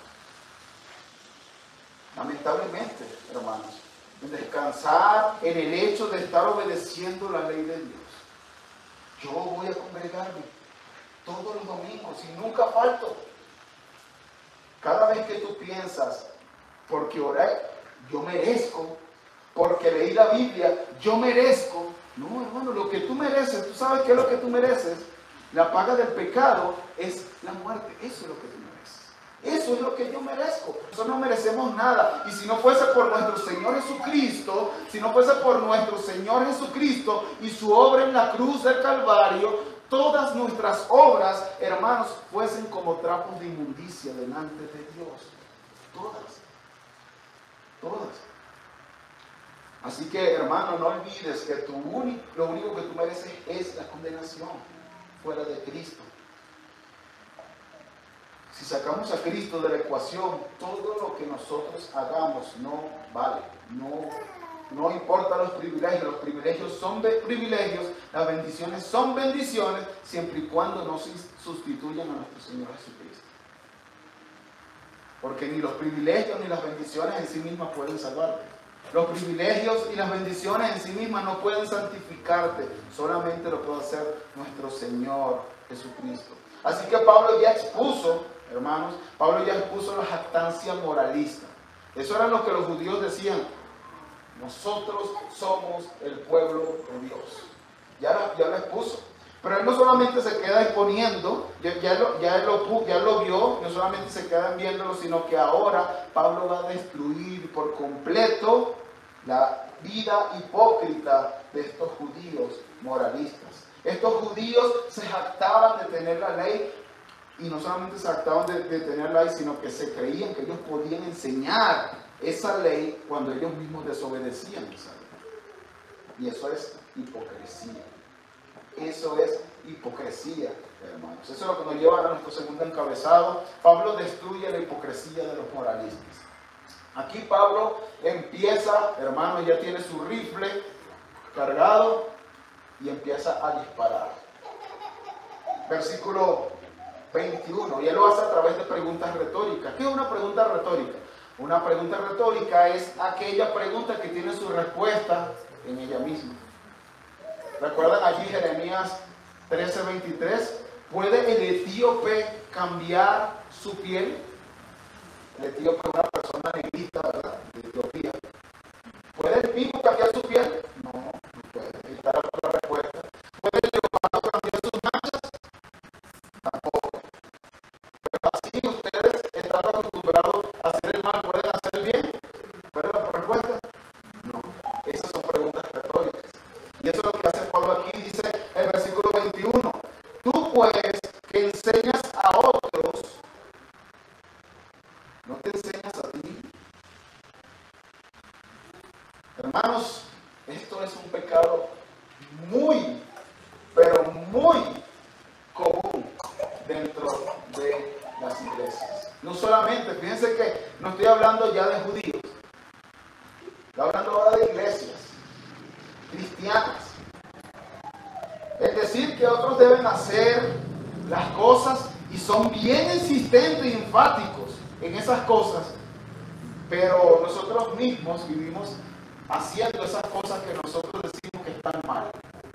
Lamentablemente, hermanos, descansar en el hecho de estar obedeciendo la ley de Dios. Yo voy a congregarme todos los domingos y nunca falto. Cada vez que tú piensas, porque oré, yo merezco, porque leí la Biblia, yo merezco. No, hermano, lo que tú mereces, ¿tú sabes qué es lo que tú mereces? La paga del pecado es la muerte. Eso es lo que tú mereces. Eso es lo que yo merezco. Nosotros no merecemos nada. Y si no fuese por nuestro Señor Jesucristo, si no fuese por nuestro Señor Jesucristo y su obra en la cruz del Calvario, todas nuestras obras, hermanos, fuesen como trapos de inmundicia delante de Dios. Todas. Todas. Así que, hermano, no olvides que lo único que tú mereces es la condenación fuera de Cristo. Si sacamos a Cristo de la ecuación, todo lo que nosotros hagamos no vale. No importa los privilegios son privilegios, las bendiciones son bendiciones, siempre y cuando no se sustituyan a nuestro Señor Jesucristo. Porque ni los privilegios ni las bendiciones en sí mismas pueden salvarte. Los privilegios y las bendiciones en sí mismas no pueden santificarte. Solamente lo puede hacer nuestro Señor Jesucristo. Así que Pablo ya expuso, hermanos, Pablo ya expuso la jactancia moralista. Eso era lo que los judíos decían. Nosotros somos el pueblo de Dios. Ya lo expuso. Pero él no solamente se queda exponiendo, ya lo vio, no solamente se queda viéndolo, sino que ahora Pablo va a destruir por completo la vida hipócrita de estos judíos moralistas. Estos judíos se jactaban de tener la ley, y no solamente se jactaban de tener la ley, sino que se creían que ellos podían enseñar esa ley cuando ellos mismos desobedecían esa ley. Y eso es hipocresía. Eso es hipocresía, hermanos. Eso es lo que nos lleva a nuestro segundo encabezado. Pablo destruye la hipocresía de los moralistas. Aquí Pablo empieza, hermanos, ya tiene su rifle cargado y empieza a disparar. Versículo 21, y él lo hace a través de preguntas retóricas. ¿Qué es una pregunta retórica? Una pregunta retórica es aquella pregunta que tiene su respuesta en ella misma. ¿Recuerdan allí Jeremías 13:23? ¿Puede el etíope cambiar su piel? El etíope es una persona negrita, ¿verdad? De Etiopía. ¿Puede el vivo cambiar su piel? No, no puede. Esta es la respuesta. ¿Puede el leopardo cambiar sus manchas? Tampoco. Pero así ustedes están acostumbrados a hacer el mal, ¿pueden hacer el bien? ¿Cuál es la respuesta? No. Esas son preguntas retóricas. Y eso es lo que hace Pablo aquí, dice el versículo 21. Tú pues que enseñas a otros, no te enseñas a ti. Hermanos, esto es un pecado muy, pero muy común dentro de las iglesias. No solamente, fíjense que no estoy hablando ya de judíos, estoy hablando ahora de iglesias cristianas. Es decir, que otros deben hacer las cosas y son bien insistentes y enfáticos en esas cosas, pero nosotros mismos vivimos haciendo esas cosas que nosotros decimos que están mal.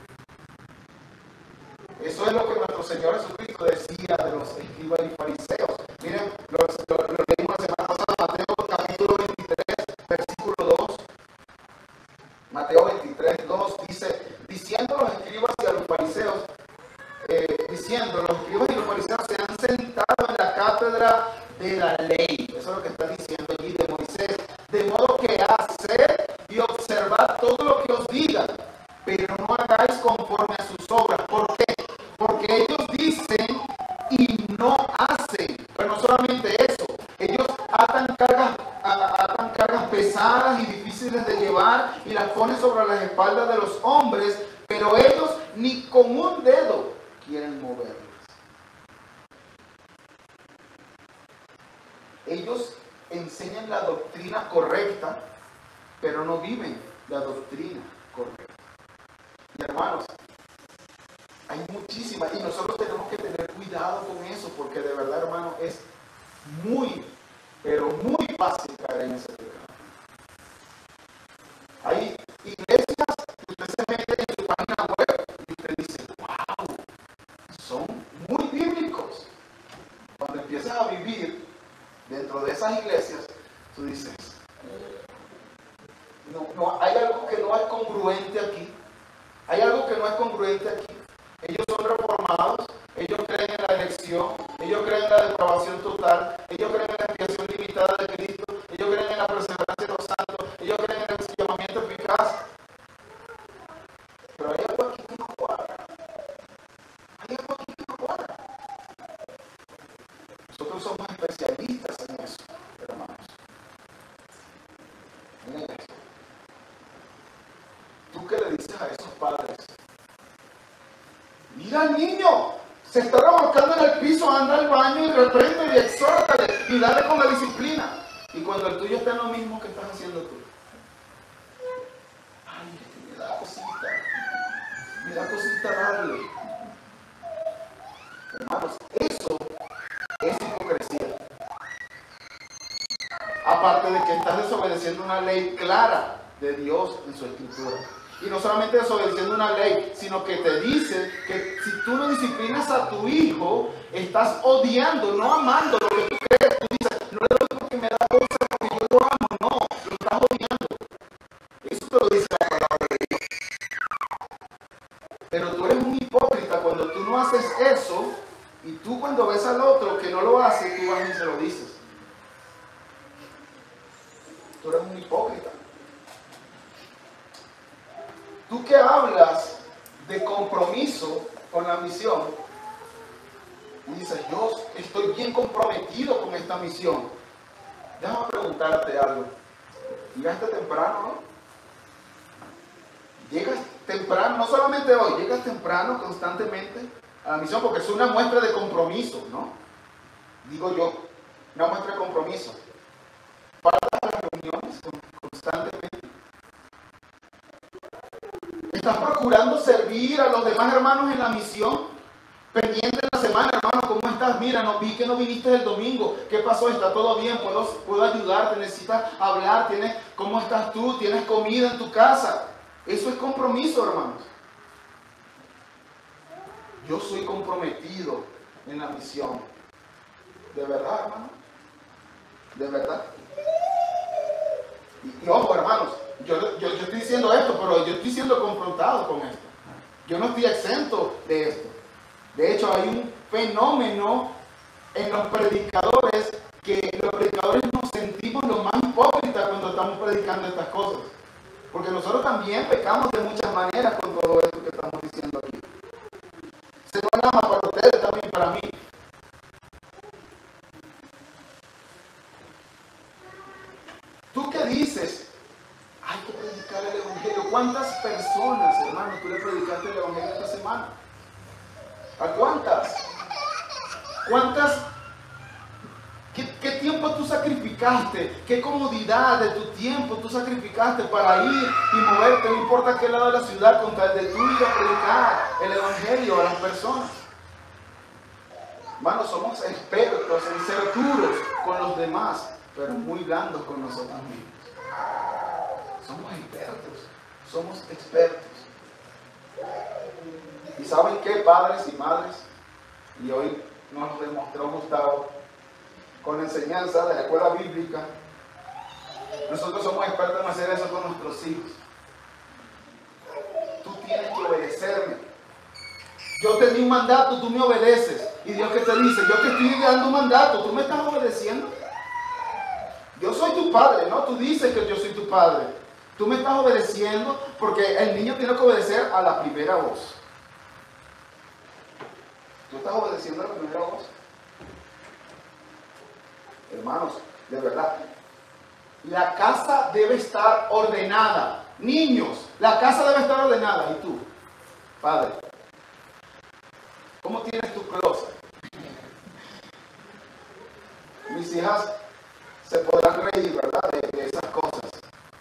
Eso es lo que nuestro Señor Jesucristo decía de los escribas y fariseos. Miren, lo leímos la semana pasada, Mateo capítulo 23, versículo 2. Mateo 23, 2 dice, diciendo los escribas y a los fariseos, los escribas y los fariseos se han sentado en la cátedra de la ley. Eso es lo que está diciendo allí de Moisés. De modo que haced y observad todo lo que os digan, pero no hagáis conforme a sus obras. ¿Por qué? Porque ellos dicen y no hacen. Pero no solamente eso, ellos atan cargas pesadas y difíciles de llevar y las ponen sobre las espaldas de los hombres, pero ellos ni con un dedo quieren moverlas. Ellos enseñan la doctrina correcta, pero no viven la doctrina correcta. Y hermanos, hay muchísimas, y nosotros tenemos que tener cuidado con eso, porque de verdad, hermano, es muy, pero muy fácil caer en ese pecado. Hay iglesias que usted se mete en su página web y usted dice, wow, son muy bíblicos. Cuando empiezas a vivir dentro de esas iglesias, tú dices, no, hay algo que no es congruente aquí. Hay algo que no es congruente aquí. Ellos son reformados, ellos creen en la elección, ellos creen en la depravación total, ellos creen en la expiación limitada de Cristo, ellos creen en la perseverancia de los santos, ellos creen en el llamamiento eficaz. Pero hay algo aquí que no cuadra. Hay algo aquí que no cuadra. Nosotros somos especialistas en eso, hermanos. Miren esto. ¿Tú qué le dices a esos padres? Mira al niño, se está revolcando en el piso, anda al baño y reprende y exhórtale y dale con la disciplina. Y cuando el tuyo está en lo mismo que estás haciendo tú. Ay, me da cosita darle. Hermanos, eso es hipocresía. Aparte de que estás desobedeciendo una ley clara de Dios en su escritura. Y no solamente desobedeciendo una ley, sino que te dice que si tú no disciplinas a tu hijo, estás odiando, no amando lo que tú crees. Tú dices, no le doy porque me da cosas, porque yo lo amo. No, lo estás odiando. Eso te lo dice la palabra de Dios. Pero tú eres un hipócrita cuando tú no haces eso, y tú cuando ves al otro que no lo hace, tú vas y se lo dices. Tú eres un hipócrita. Tú que hablas de compromiso con la misión y dices, yo estoy bien comprometido con esta misión. Déjame preguntarte algo. Llegaste temprano, ¿no? Llegas temprano, no solamente hoy, llegas temprano constantemente a la misión porque es una muestra de compromiso, ¿no? Digo yo, una muestra de compromiso. Faltas a las reuniones constantemente. ¿Estás procurando servir a los demás hermanos en la misión? Pendiente de la semana, hermano, ¿cómo estás? Mira, no vi que no viniste el domingo. ¿Qué pasó? ¿Está todo bien? ¿Puedo ayudarte? ¿Necesitas hablar? ¿Cómo estás tú? ¿Tienes comida en tu casa? Eso es compromiso, hermanos. Yo soy comprometido en la misión. ¿De verdad, hermano? ¿De verdad? Y ojo, hermanos, yo estoy diciendo esto, pero yo estoy siendo confrontado con esto. Yo no estoy exento de esto. De hecho, hay un fenómeno en los predicadores que los predicadores nos sentimos los más hipócritas cuando estamos predicando estas cosas. Porque nosotros también pecamos de muchas maneras con todo esto que estamos diciendo aquí. Se lo ama para ustedes, también para mí. ¿Tú qué dices? Hay que predicar el Evangelio. ¿Cuántas personas, hermano, tú le predicaste el Evangelio esta semana? ¿A cuántas? ¿Cuántas? ¿Qué tiempo tú sacrificaste? ¿Qué comodidad de tu tiempo tú sacrificaste para ir y moverte? No importa a qué lado de la ciudad, con tal de tú ir a predicar el Evangelio a las personas. Hermano, somos expertos en ser duros con los demás, pero muy blandos con nosotros mismos. Somos expertos. ¿Y saben qué, padres y madres? Y hoy nos lo demostró Gustavo con la enseñanza de la escuela bíblica. Nosotros somos expertos en hacer eso con nuestros hijos. Tú tienes que obedecerme. Yo te di un mandato, tú me obedeces. Y Dios que te dice, yo te estoy dando un mandato, ¿tú me estás obedeciendo? Yo soy tu padre, ¿no? Tú dices que yo soy tu padre. Tú me estás obedeciendo porque el niño tiene que obedecer a la primera voz. ¿Tú estás obedeciendo a la primera voz? Hermanos, de verdad, la casa debe estar ordenada. Niños, la casa debe estar ordenada. ¿Y tú, padre? ¿Cómo tienes tu closet? Mis hijas se podrán reír, ¿verdad? De esas cosas.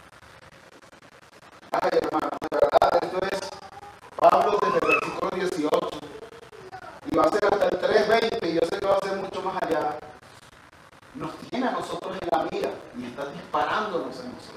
Ay, hermano, de verdad, esto es Pablo desde el versículo 18. Y va a ser hasta el 3:20, y yo sé que va a ser mucho más allá. Nos tiene a nosotros en la mira y está disparándonos en nosotros.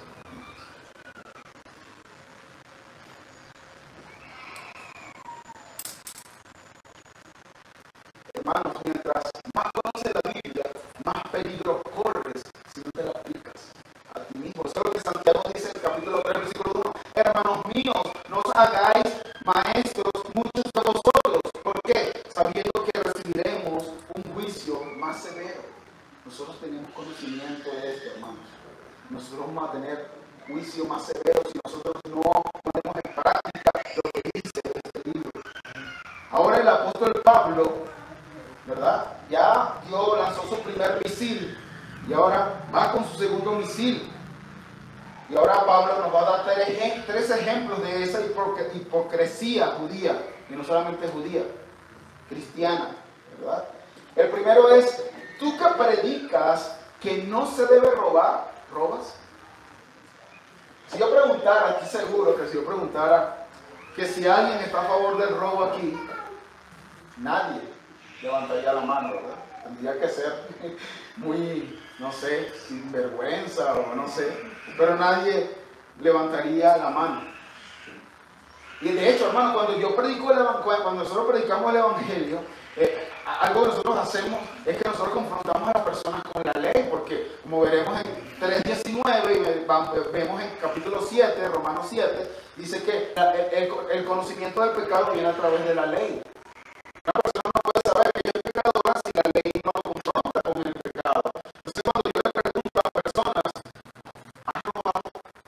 Hermanos, mientras más conoces la Biblia, más peligro corres si no te la aplicas a ti mismo. Eso es lo que Santiago dice en el capítulo 3, versículo 1. Hermanos míos, no os hagáis maestros muchos de vosotros. ¿Por qué? Sabiendo que recibiremos un juicio más severo. Nosotros tenemos conocimiento de esto, hermanos. Nosotros vamos a tener juicio más severo si nosotros no ponemos en práctica lo que dice este libro. Ahora el apóstol Pablo, ¿verdad? Ya Dios lanzó su primer misil y ahora va con su segundo misil. Y ahora Pablo nos va a dar tres ejemplos de esa hipocresía judía, y no solamente judía, cristiana, ¿verdad? El primero es, tú que predicas que no se debe robar, ¿robas? Si yo preguntara, estoy seguro que si yo preguntara que si alguien está a favor del robo aquí, nadie levantaría la mano, ¿verdad? Tendría que ser muy no sé, sin vergüenza o no sé, pero nadie levantaría la mano. Y de hecho, hermano, cuando nosotros predicamos el Evangelio, algo que nosotros hacemos es que nosotros confrontamos a las personas con la ley, porque como veremos en 3:19 y vemos en capítulo 7, Romanos 7, dice que el conocimiento del pecado viene a través de la ley. Una persona no puede saber que es pecadora si la ley no lo confronta con el pecado. Entonces cuando yo le pregunto a personas, ¿has robado?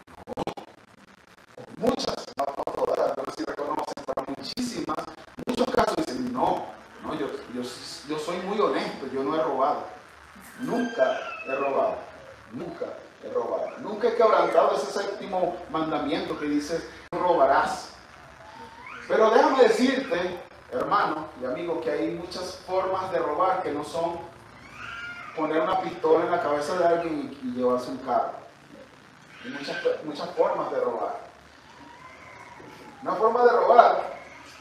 Muchas, no todas, algunas sí reconocen, pero muchísimas, muchos casos dicen, no, yo soy muy honesto, yo no he robado. Nunca he robado. Nunca he robado. Nunca he quebrantado ese séptimo mandamiento que dice, no robarás. Pero déjame decirte, hermano y amigo, que hay muchas formas de robar que no son poner una pistola en la cabeza de alguien y llevarse un carro. Hay muchas formas de robar. Una forma de robar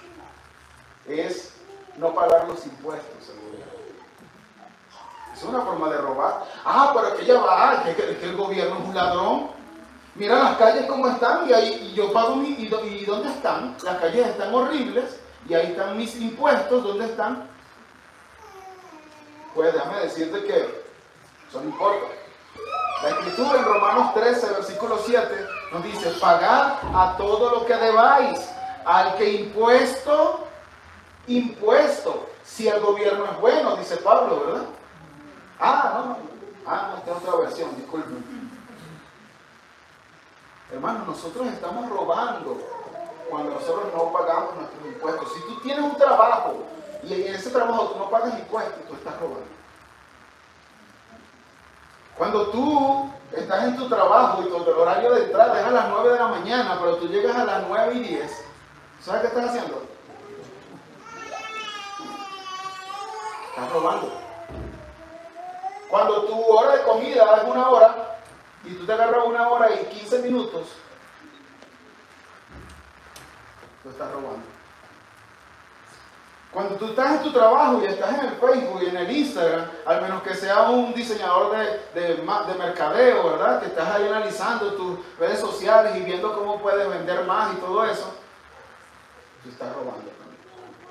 es no pagar los impuestos al gobierno. Es una forma de robar. Pero que ya va, que el gobierno es un ladrón. Mira las calles como están y yo pago ¿y dónde están? Las calles están horribles y ahí están mis impuestos, ¿dónde están? Pues déjame decirte que eso no importa. La Escritura en Romanos 13, versículo 7 nos dice, pagad a todo lo que debáis, al que impuesto, si el gobierno es bueno, dice Pablo, ¿verdad? No, esta es otra versión, disculpen. Hermanos, nosotros estamos robando cuando nosotros no pagamos nuestros impuestos. Si tú tienes un trabajo y en ese trabajo tú no pagas impuestos, tú estás robando. Cuando tú estás en tu trabajo y tu horario de entrada es a las 9 de la mañana, pero tú llegas a las 9:10, ¿sabes qué estás haciendo? Estás robando. Cuando tu hora de comida es 1 hora y tú te agarras 1 hora y 15 minutos, tú estás robando. Cuando tú estás en tu trabajo y estás en el Facebook y en el Instagram, al menos que sea un diseñador de mercadeo, ¿verdad? Que estás ahí analizando tus redes sociales y viendo cómo puedes vender más y todo eso, tú estás robando también.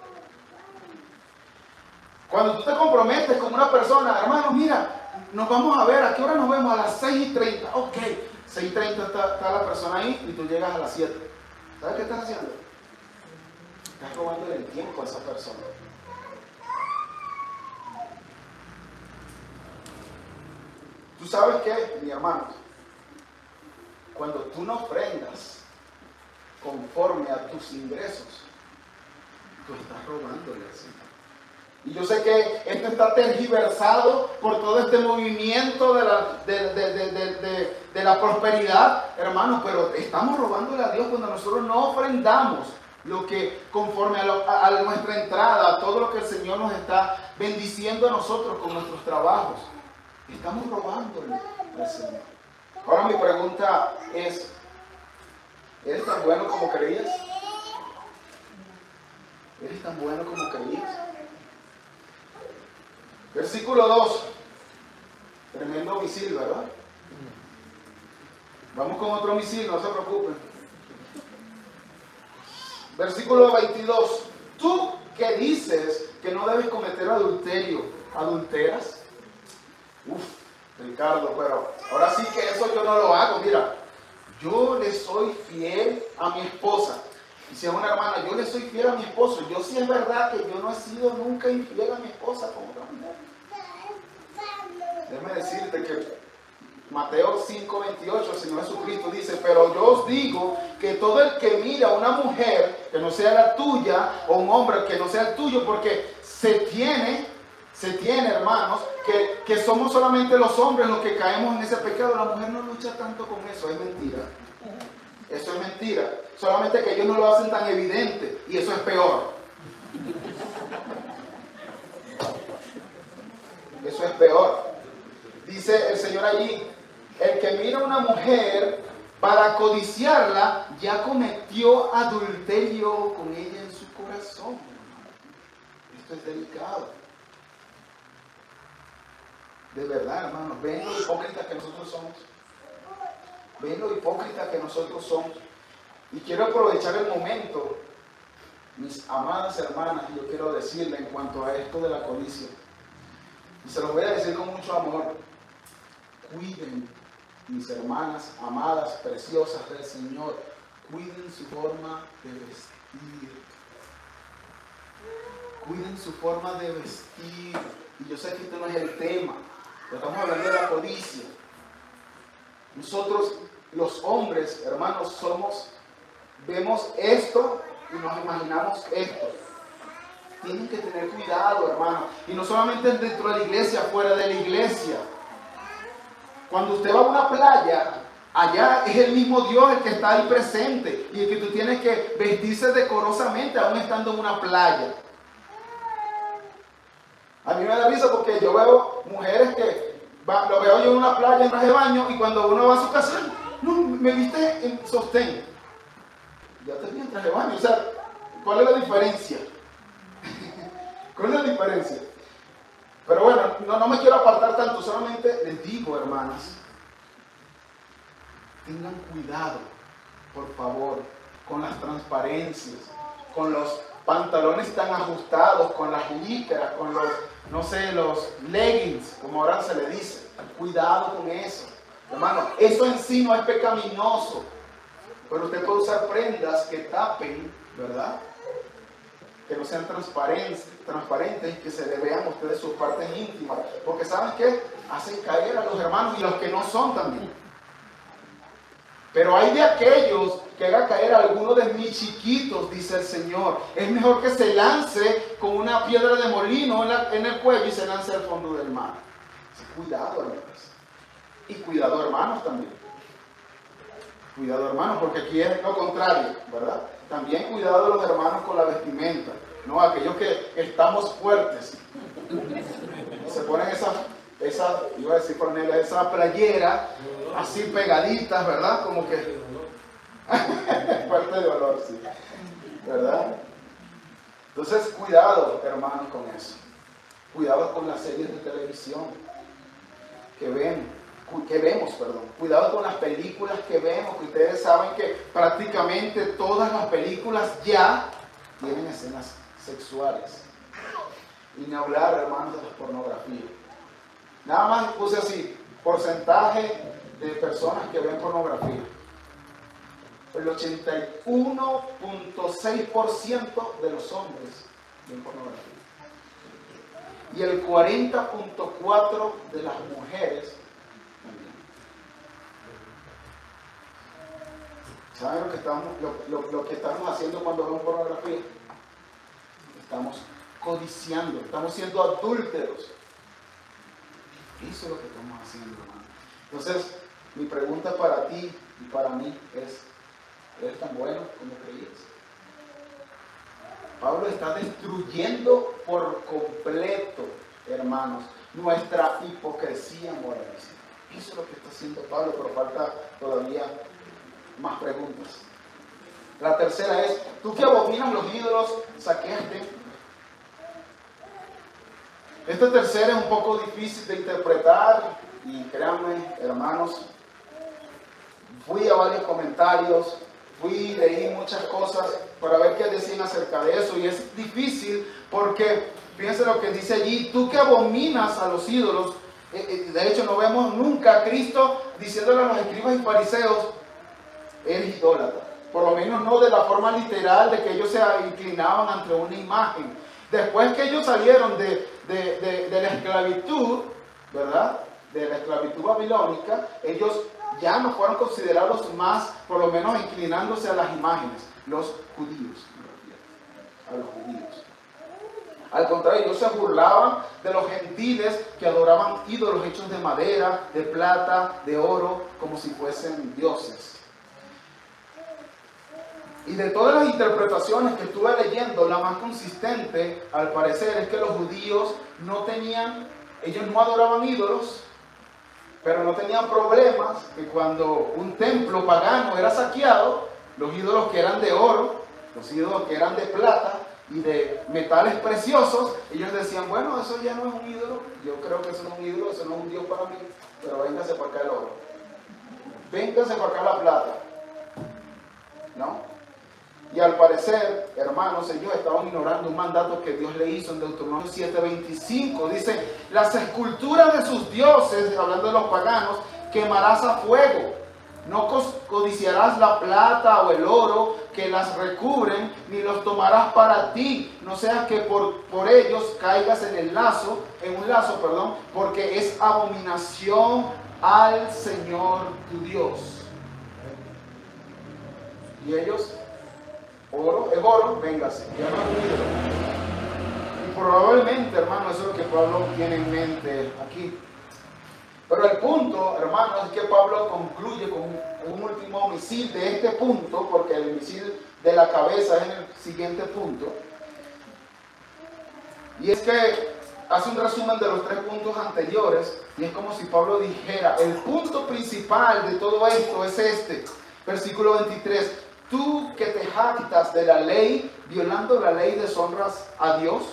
Cuando tú te comprometes con una persona, hermano, mira, nos vamos a ver, ¿a qué hora nos vemos? A las 6:30. Ok, 6:30 está la persona ahí y tú llegas a las 7. ¿Sabes qué estás haciendo? Estás robándole el tiempo a esa persona. ¿Tú sabes qué, mi hermano? Cuando tú no ofrendas conforme a tus ingresos, tú estás robándole así. Y yo sé que esto está tergiversado por todo este movimiento de la prosperidad, hermanos, pero estamos robándole a Dios cuando nosotros no ofrendamos lo que conforme a nuestra entrada, a todo lo que el Señor nos está bendiciendo a nosotros con nuestros trabajos. Estamos robándole al Señor. Ahora mi pregunta es, ¿eres tan bueno como creías? ¿Eres tan bueno como creías? Versículo 2. Tremendo misil, ¿verdad? Vamos con otro misil, no se preocupen. Versículo 22. Tú que dices que no debes cometer adulterio, ¿adulteras? Ricardo, pero ahora sí que eso yo no lo hago. Mira, yo le soy fiel a mi esposa. Y si es una hermana, yo le soy fiel a mi esposo. Yo sí es verdad que yo no he sido nunca infiel a mi esposa con otra mujer. Déjame decirte que Mateo 5:28, el Señor Jesucristo dice, pero yo os digo que todo el que mira a una mujer que no sea la tuya, o un hombre que no sea el tuyo, porque se tiene, hermanos, que somos solamente los hombres los que caemos en ese pecado. La mujer no lucha tanto con eso, es mentira. Eso es mentira. Solamente que ellos no lo hacen tan evidente, y eso es peor. Eso es peor. Dice el Señor allí, el que mira a una mujer para codiciarla, ya cometió adulterio con ella en su corazón. Esto es delicado. De verdad, hermanos, ven lo hipócritas que nosotros somos. Ven lo hipócritas que nosotros somos. Y quiero aprovechar el momento, mis amadas hermanas, y yo quiero decirle en cuanto a esto de la codicia. Y se los voy a decir con mucho amor. Cuiden, mis hermanas amadas, preciosas del Señor, cuiden su forma de vestir. Cuiden su forma de vestir. Y yo sé que este no es el tema, pero estamos hablando de la codicia. Nosotros, los hombres, hermanos, vemos esto y nos imaginamos esto. Tienen que tener cuidado, hermano. Y no solamente dentro de la iglesia, fuera de la iglesia. Cuando usted va a una playa, allá es el mismo Dios el que está ahí presente. Y el que tú tienes que vestirse decorosamente aún estando en una playa. A mí me da risa porque yo veo mujeres que lo veo yo en una playa en traje de baño y cuando uno va a su casa, no, me viste en sostén. Ya te vi en traje de baño. O sea, ¿cuál es la diferencia? ¿Cuál es la diferencia? Pero bueno, no me quiero apartar tanto, solamente les digo, hermanas, tengan cuidado, por favor, con las transparencias, con los pantalones tan ajustados, con las licras, con los, no sé, los leggings, como ahora se le dice. Cuidado con eso. Hermano, eso en sí no es pecaminoso, pero usted puede usar prendas que tapen, ¿verdad? Que no sean transparentes, que se le vean a ustedes sus partes íntimas. Porque ¿saben qué? Hacen caer a los hermanos y los que no son también. Pero hay de aquellos que haga caer a alguno de mis chiquitos, dice el Señor. Es mejor que se lance con una piedra de molino en el cuello y se lance al fondo del mar. Cuidado, hermanos. Y cuidado, hermanos, también. Cuidado, hermanos, porque aquí es lo contrario, ¿verdad? También cuidado de los hermanos con la vestimenta, ¿no? Aquellos que estamos fuertes. Se ponen esa, iba a decir Cornelia, esa playera así pegaditas, ¿verdad? Como que fuerte de olor, sí, ¿verdad? Entonces, cuidado, hermanos, con eso. Cuidado con las series de televisión que vemos. Cuidado con las películas que vemos, que ustedes saben que prácticamente todas las películas ya tienen escenas sexuales. Y ni hablar, hermanos, de la pornografía. Nada más puse así, porcentaje de personas que ven pornografía. El 81.6% de los hombres ven pornografía. Y el 40.4% de las mujeres también. ¿Saben lo que estamos haciendo cuando vemos pornografía? Estamos codiciando, estamos siendo adúlteros. Eso es lo que estamos haciendo, hermano. Entonces, mi pregunta para ti y para mí es, ¿eres tan bueno como creías? Pablo está destruyendo por completo, hermanos, nuestra hipocresía moralista. Eso es lo que está haciendo Pablo, pero falta todavía más preguntas. La tercera es, ¿tú que abominas los ídolos, saqueas templos? Esta tercera es un poco difícil de interpretar y créanme, hermanos, fui a varios comentarios, leí muchas cosas para ver qué decían acerca de eso y es difícil porque, fíjense lo que dice allí, tú que abominas a los ídolos, de hecho no vemos nunca a Cristo diciéndole a los escribas y fariseos, eres idólatra, por lo menos no de la forma literal de que ellos se inclinaban ante una imagen. Después que ellos salieron de la esclavitud, ¿verdad? De la esclavitud babilónica, ellos ya no fueron considerados más, por lo menos inclinándose a las imágenes, los judíos, a los judíos. Al contrario, ellos se burlaban de los gentiles que adoraban ídolos hechos de madera, de plata, de oro, como si fuesen dioses. Y de todas las interpretaciones que estuve leyendo, la más consistente, al parecer, es que los judíos ellos no adoraban ídolos, pero no tenían problemas que cuando un templo pagano era saqueado, los ídolos que eran de oro, los ídolos que eran de plata y de metales preciosos, ellos decían, bueno, eso ya no es un ídolo, yo creo que eso no es un ídolo, eso no es un Dios para mí, pero véngase para acá el oro, véngase para acá la plata, ¿no? Y al parecer, hermanos, ellos estaban ignorando un mandato que Dios le hizo en Deuteronomio 7:25. Dice, las esculturas de sus dioses, hablando de los paganos, quemarás a fuego. No codiciarás la plata o el oro que las recubren, ni los tomarás para ti. No sea que por ellos caigas en un lazo, porque es abominación al Señor tu Dios. Y ellos... oro, es oro, véngase, ya no es un ídolo. Y probablemente, hermano, eso es lo que Pablo tiene en mente aquí. Pero el punto, hermano, es que Pablo concluye con un último misil de este punto, porque el misil de la cabeza es en el siguiente punto. Y es que hace un resumen de los 3 puntos anteriores, y es como si Pablo dijera, el punto principal de todo esto es este, versículo 23. Tú que te jactas de la ley, violando la ley, deshonras a Dios.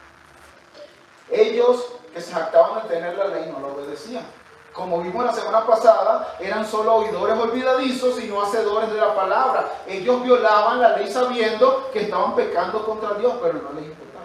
Ellos que se jactaban de tener la ley no la obedecían. Como vimos la semana pasada, eran solo oidores olvidadizos y no hacedores de la palabra. Ellos violaban la ley sabiendo que estaban pecando contra Dios, pero no les importaba.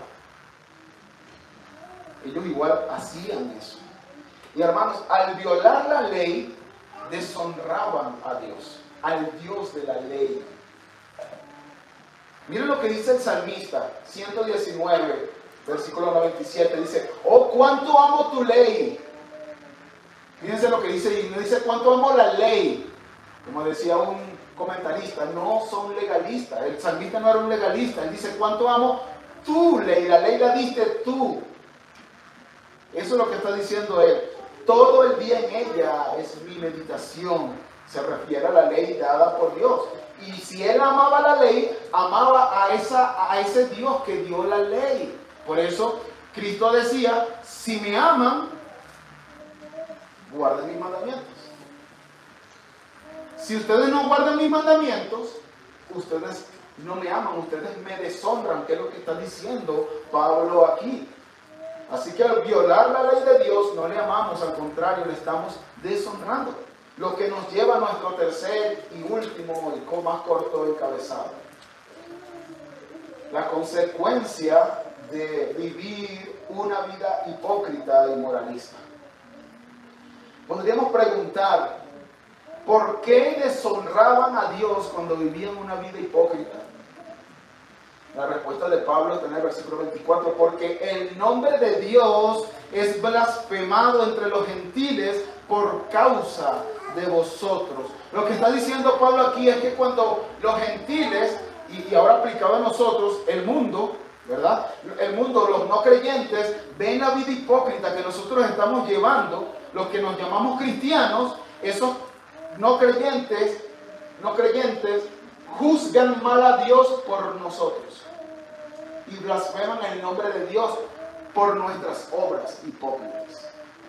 Ellos igual hacían eso. Y hermanos, al violar la ley, deshonraban a Dios, al Dios de la ley. Miren lo que dice el salmista, 119, versículo 97, dice, oh, cuánto amo tu ley. Fíjense lo que dice, y no dice cuánto amo la ley. Como decía un comentarista, no son legalistas. El salmista no era un legalista, él dice cuánto amo tu ley, la ley la diste tú. Eso es lo que está diciendo él. Todo el día en ella es mi meditación. Se refiere a la ley dada por Dios. Y si él amaba la ley, amaba a ese Dios que dio la ley. Por eso Cristo decía, si me aman, guarden mis mandamientos. Si ustedes no guardan mis mandamientos, ustedes no me aman, ustedes me deshonran, que es lo que está diciendo Pablo aquí. Así que al violar la ley de Dios no le amamos, al contrario, le estamos deshonrando. Lo que nos lleva a nuestro tercer y último y más corto encabezado. La consecuencia de vivir una vida hipócrita y moralista. Podríamos preguntar, ¿por qué deshonraban a Dios cuando vivían una vida hipócrita? La respuesta de Pablo está en el versículo 24, porque el nombre de Dios es blasfemado entre los gentiles por causa de vosotros. Lo que está diciendo Pablo aquí es que cuando los gentiles, y ahora aplicado a nosotros, el mundo, ¿verdad? El mundo, los no creyentes, ven la vida hipócrita que nosotros estamos llevando, los que nos llamamos cristianos, esos no creyentes, juzgan mal a Dios por nosotros y blasfeman el nombre de Dios por nuestras obras hipócritas.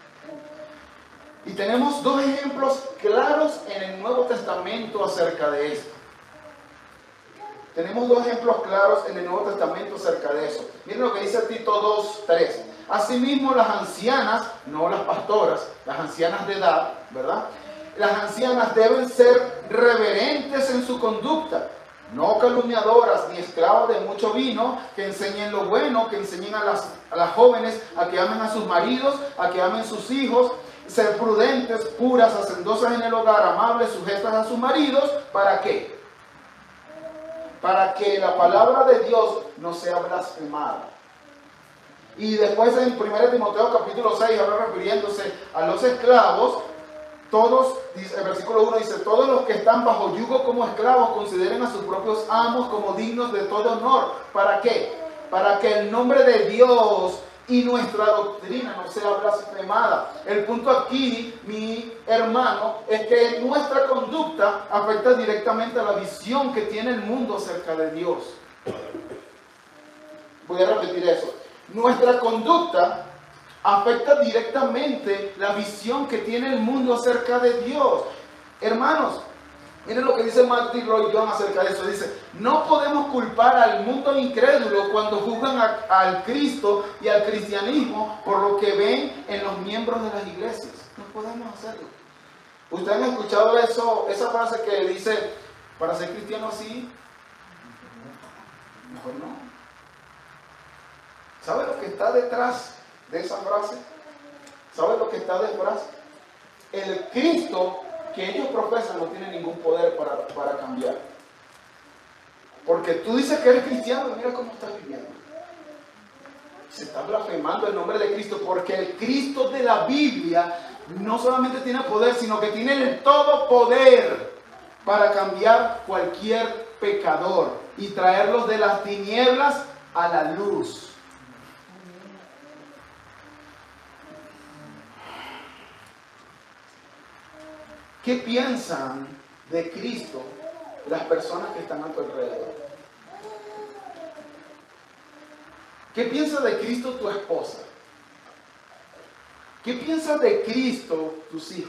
Y tenemos 2 ejemplos claros en el Nuevo Testamento acerca de esto. Tenemos 2 ejemplos claros en el Nuevo Testamento acerca de eso. Miren lo que dice Tito 2:3. Asimismo, las ancianas, no las pastoras, las ancianas de edad, ¿verdad? Las ancianas deben ser reverentes en su conducta, no calumniadoras ni esclavas de mucho vino, que enseñen lo bueno, que enseñen a las jóvenes a que amen a sus maridos, a que amen sus hijos, ser prudentes, puras, hacendosas en el hogar, amables, sujetas a sus maridos. ¿Para qué? Para que la palabra de Dios no sea blasfemada. Y después en 1 Timoteo capítulo 6, ahora refiriéndose a los esclavos, todos, el versículo 1 dice, todos los que están bajo yugo como esclavos consideren a sus propios amos como dignos de todo honor. ¿Para qué? Para que el nombre de Dios y nuestra doctrina no sea blasfemada. El punto aquí, mi hermano, es que nuestra conducta afecta directamente a la visión que tiene el mundo acerca de Dios. Voy a repetir eso. Nuestra conducta afecta directamente la visión que tiene el mundo acerca de Dios. Hermanos, Miren lo que dice Martin Lloyd-Jones acerca de eso. Dice, no podemos culpar al mundo incrédulo cuando juzgan al Cristo y al cristianismo por lo que ven en los miembros de las iglesias. No podemos hacerlo. ¿Ustedes han escuchado eso, esa frase que dice, para ser cristiano así, mejor no? ¿Sabe lo que está detrás de esa frase? ¿Sabe lo que está detrás? El Cristo que ellos profesan no tiene ningún poder para cambiar. Porque tú dices que eres cristiano y mira cómo estás viviendo. Se está blasfemando el nombre de Cristo, porque el Cristo de la Biblia no solamente tiene poder, sino que tiene el todo poder para cambiar cualquier pecador y traerlos de las tinieblas a la luz. ¿Qué piensan de Cristo las personas que están a tu alrededor? ¿Qué piensa de Cristo tu esposa? ¿Qué piensan de Cristo tus hijos?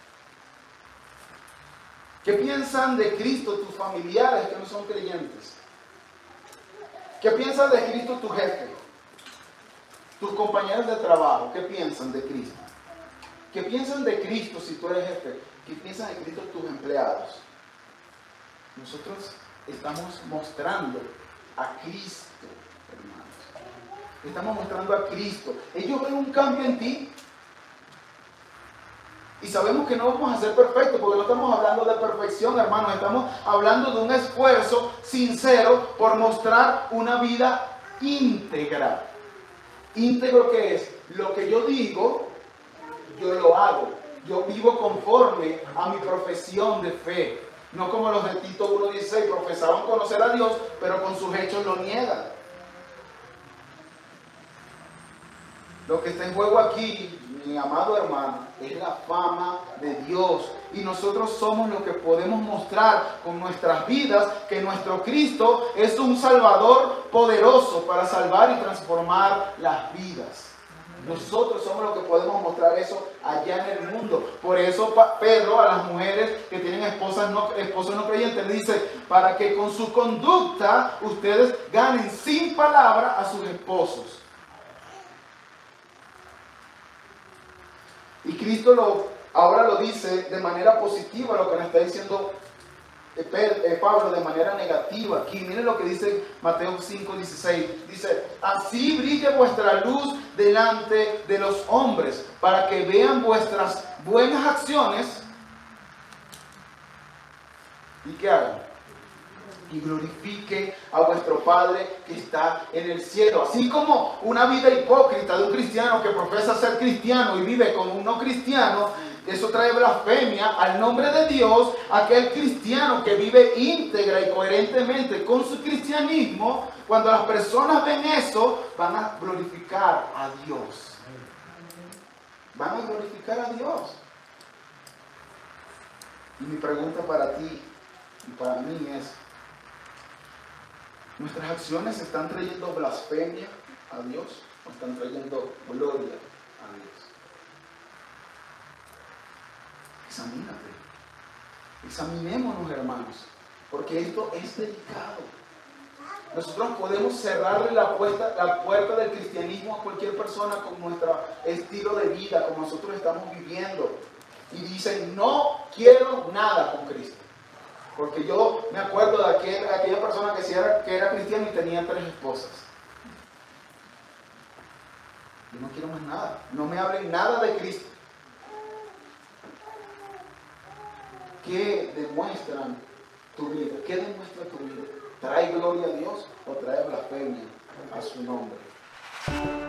¿Qué piensan de Cristo tus familiares que no son creyentes? ¿Qué piensan de Cristo tu jefe? Tus compañeros de trabajo, ¿qué piensan de Cristo? ¿Qué piensan de Cristo si tú eres jefe? ¿Qué piensan de Cristo tus empleados? Nosotros estamos mostrando a Cristo, hermanos. Estamos mostrando a Cristo. Ellos ven un cambio en ti. Y sabemos que no vamos a ser perfectos, porque no estamos hablando de perfección, hermanos. Estamos hablando de un esfuerzo sincero por mostrar una vida íntegra. ¿Íntegro qué es? Lo que yo digo, yo lo hago. Yo vivo conforme a mi profesión de fe. No como los de Tito 1:16, profesaban conocer a Dios, pero con sus hechos lo niegan. Lo que está en juego aquí, mi amado hermano, es la fama de Dios. Y nosotros somos los que podemos mostrar con nuestras vidas que nuestro Cristo es un Salvador poderoso para salvar y transformar las vidas. Nosotros somos los que podemos mostrar eso allá en el mundo. Por eso Pedro a las mujeres que tienen esposos no creyentes le dice, para que con su conducta ustedes ganen sin palabra a sus esposos. Y Cristo ahora lo dice de manera positiva, lo que nos está diciendo Pablo de manera negativa. Aquí miren lo que dice Mateo 5:16. Dice, así brille vuestra luz delante de los hombres, para que vean vuestras buenas acciones y que hagan. Y glorifique a vuestro Padre que está en el cielo. Así como una vida hipócrita de un cristiano que profesa ser cristiano y vive como un no cristiano, eso trae blasfemia al nombre de Dios. Aquel cristiano que vive íntegra y coherentemente con su cristianismo, cuando las personas ven eso, van a glorificar a Dios. Van a glorificar a Dios. Y mi pregunta para ti y para mí es, ¿nuestras acciones están trayendo blasfemia a Dios o están trayendo gloria a Dios? Examínate. Examinémonos, hermanos, porque esto es delicado. Nosotros podemos cerrarle la puerta del cristianismo a cualquier persona con nuestro estilo de vida, como nosotros estamos viviendo. Y dicen, no quiero nada con Cristo. Porque yo me acuerdo de aquella persona que era cristiana y tenía 3 esposas. Yo no quiero más nada. No me hablen nada de Cristo. ¿Qué demuestran tu vida? ¿Qué demuestra tu vida? ¿Trae gloria a Dios o trae blasfemia a su nombre?